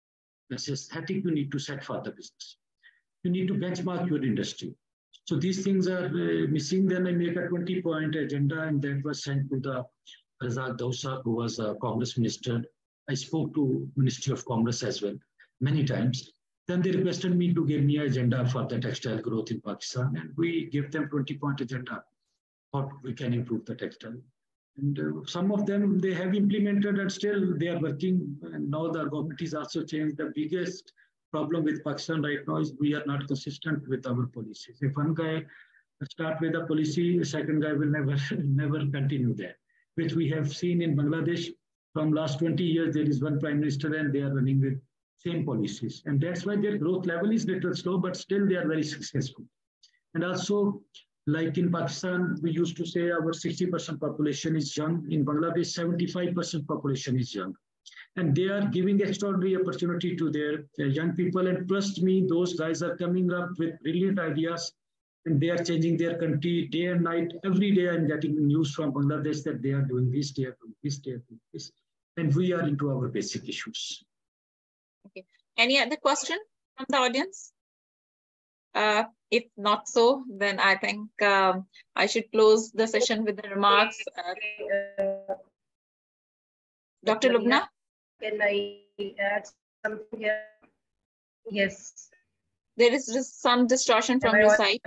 aesthetic you need to set for the business. You need to benchmark your industry. So these things are uh, missing. Then I make a twenty point agenda, and that was sent to the Faisal Pasha, who was a Congress minister. I spoke to Ministry of Commerce as well. many times. Then they requested me to give me an agenda for the textile growth in Pakistan, and we give them twenty point agenda, how we can improve the textile. And uh, some of them they have implemented and still they are working. And now the government is also changed. The biggest problem with Pakistan right now is we are not consistent with our policies. If one guy start with a policy, the second guy will never, never continue that, which we have seen in Bangladesh. From last twenty years, there is one prime minister and they are running with same policies. And that's why their growth level is little slow, but still they are very successful. And also, like in Pakistan, we used to say our sixty percent population is young. In Bangladesh, seventy-five percent population is young. And they are giving extraordinary opportunity to their, their young people. And trust me, those guys are coming up with brilliant ideas and they are changing their country day and night. Every day I'm getting news from Bangladesh that they are doing this, they are doing this, they are doing this. And we are into our basic issues. Okay. Any other question from the audience? Uh, if not so, then I think um, I should close the session with the remarks. Uh, Doctor Lubna? Can I add something here? Yes. There is just some distortion from your side.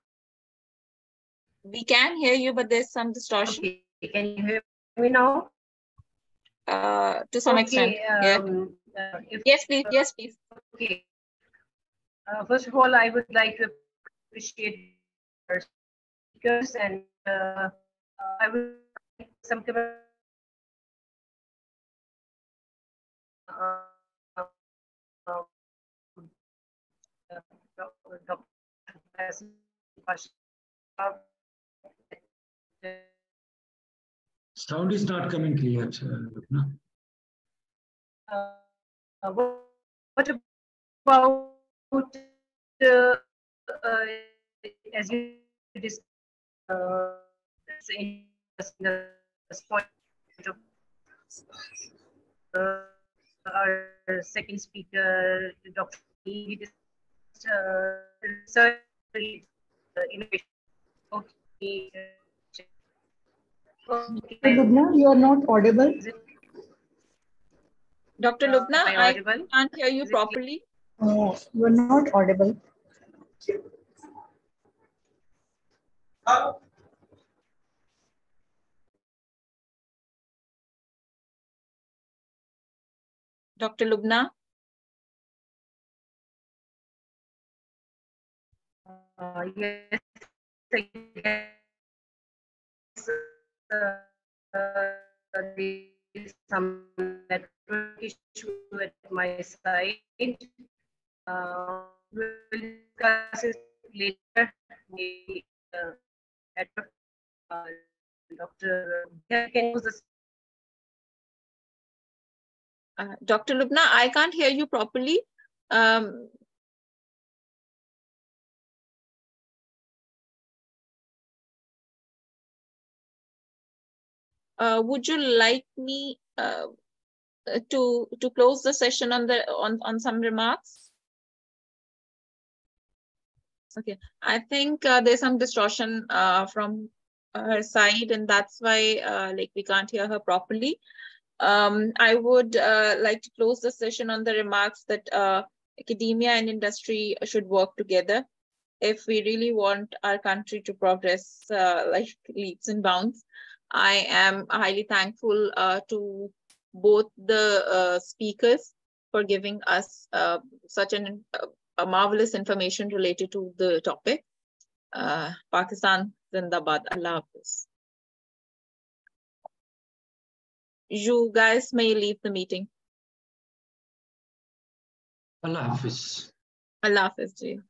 We can hear you, but there's some distortion. Okay. Can you hear me now? Uh, to some okay, extent. Um, yeah. uh, if, yes, please. Yes, please. Okay. Uh, first of all, I would like to appreciate our speakers and uh, I would like some comment. Uh, uh, Doctor Pasha. Sound is not coming clear. Uh, uh, what about uh, uh, as you discussed, uh, in the point of uh, our second speaker, Doctor He uh, research uh, innovation. Okay. Okay. Lubna, you are not audible. Doctor Uh, Lubna, I, I can't hear you properly. Oh, you are not audible. Doctor Lubna? Uh, yes, uh, there is some network issue at my side. Uh, we'll discuss it later. Maybe, uh, at, uh, Doctor Can uh, Doctor Lubna, I can't hear you properly. Um, Uh, would you like me uh, to to close the session on the on on some remarks? Okay, I think uh, there's some distortion uh, from her side, and that's why uh, like we can't hear her properly. Um, I would uh, like to close the session on the remarks that uh, academia and industry should work together if we really want our country to progress uh, like leaps and bounds. I am highly thankful uh, to both the uh, speakers for giving us uh, such an, uh, a marvelous information related to the topic. Uh, Pakistan Zindabad, Allah Hafiz. You guys may leave the meeting. Allah Hafiz. Allah Hafiz ji.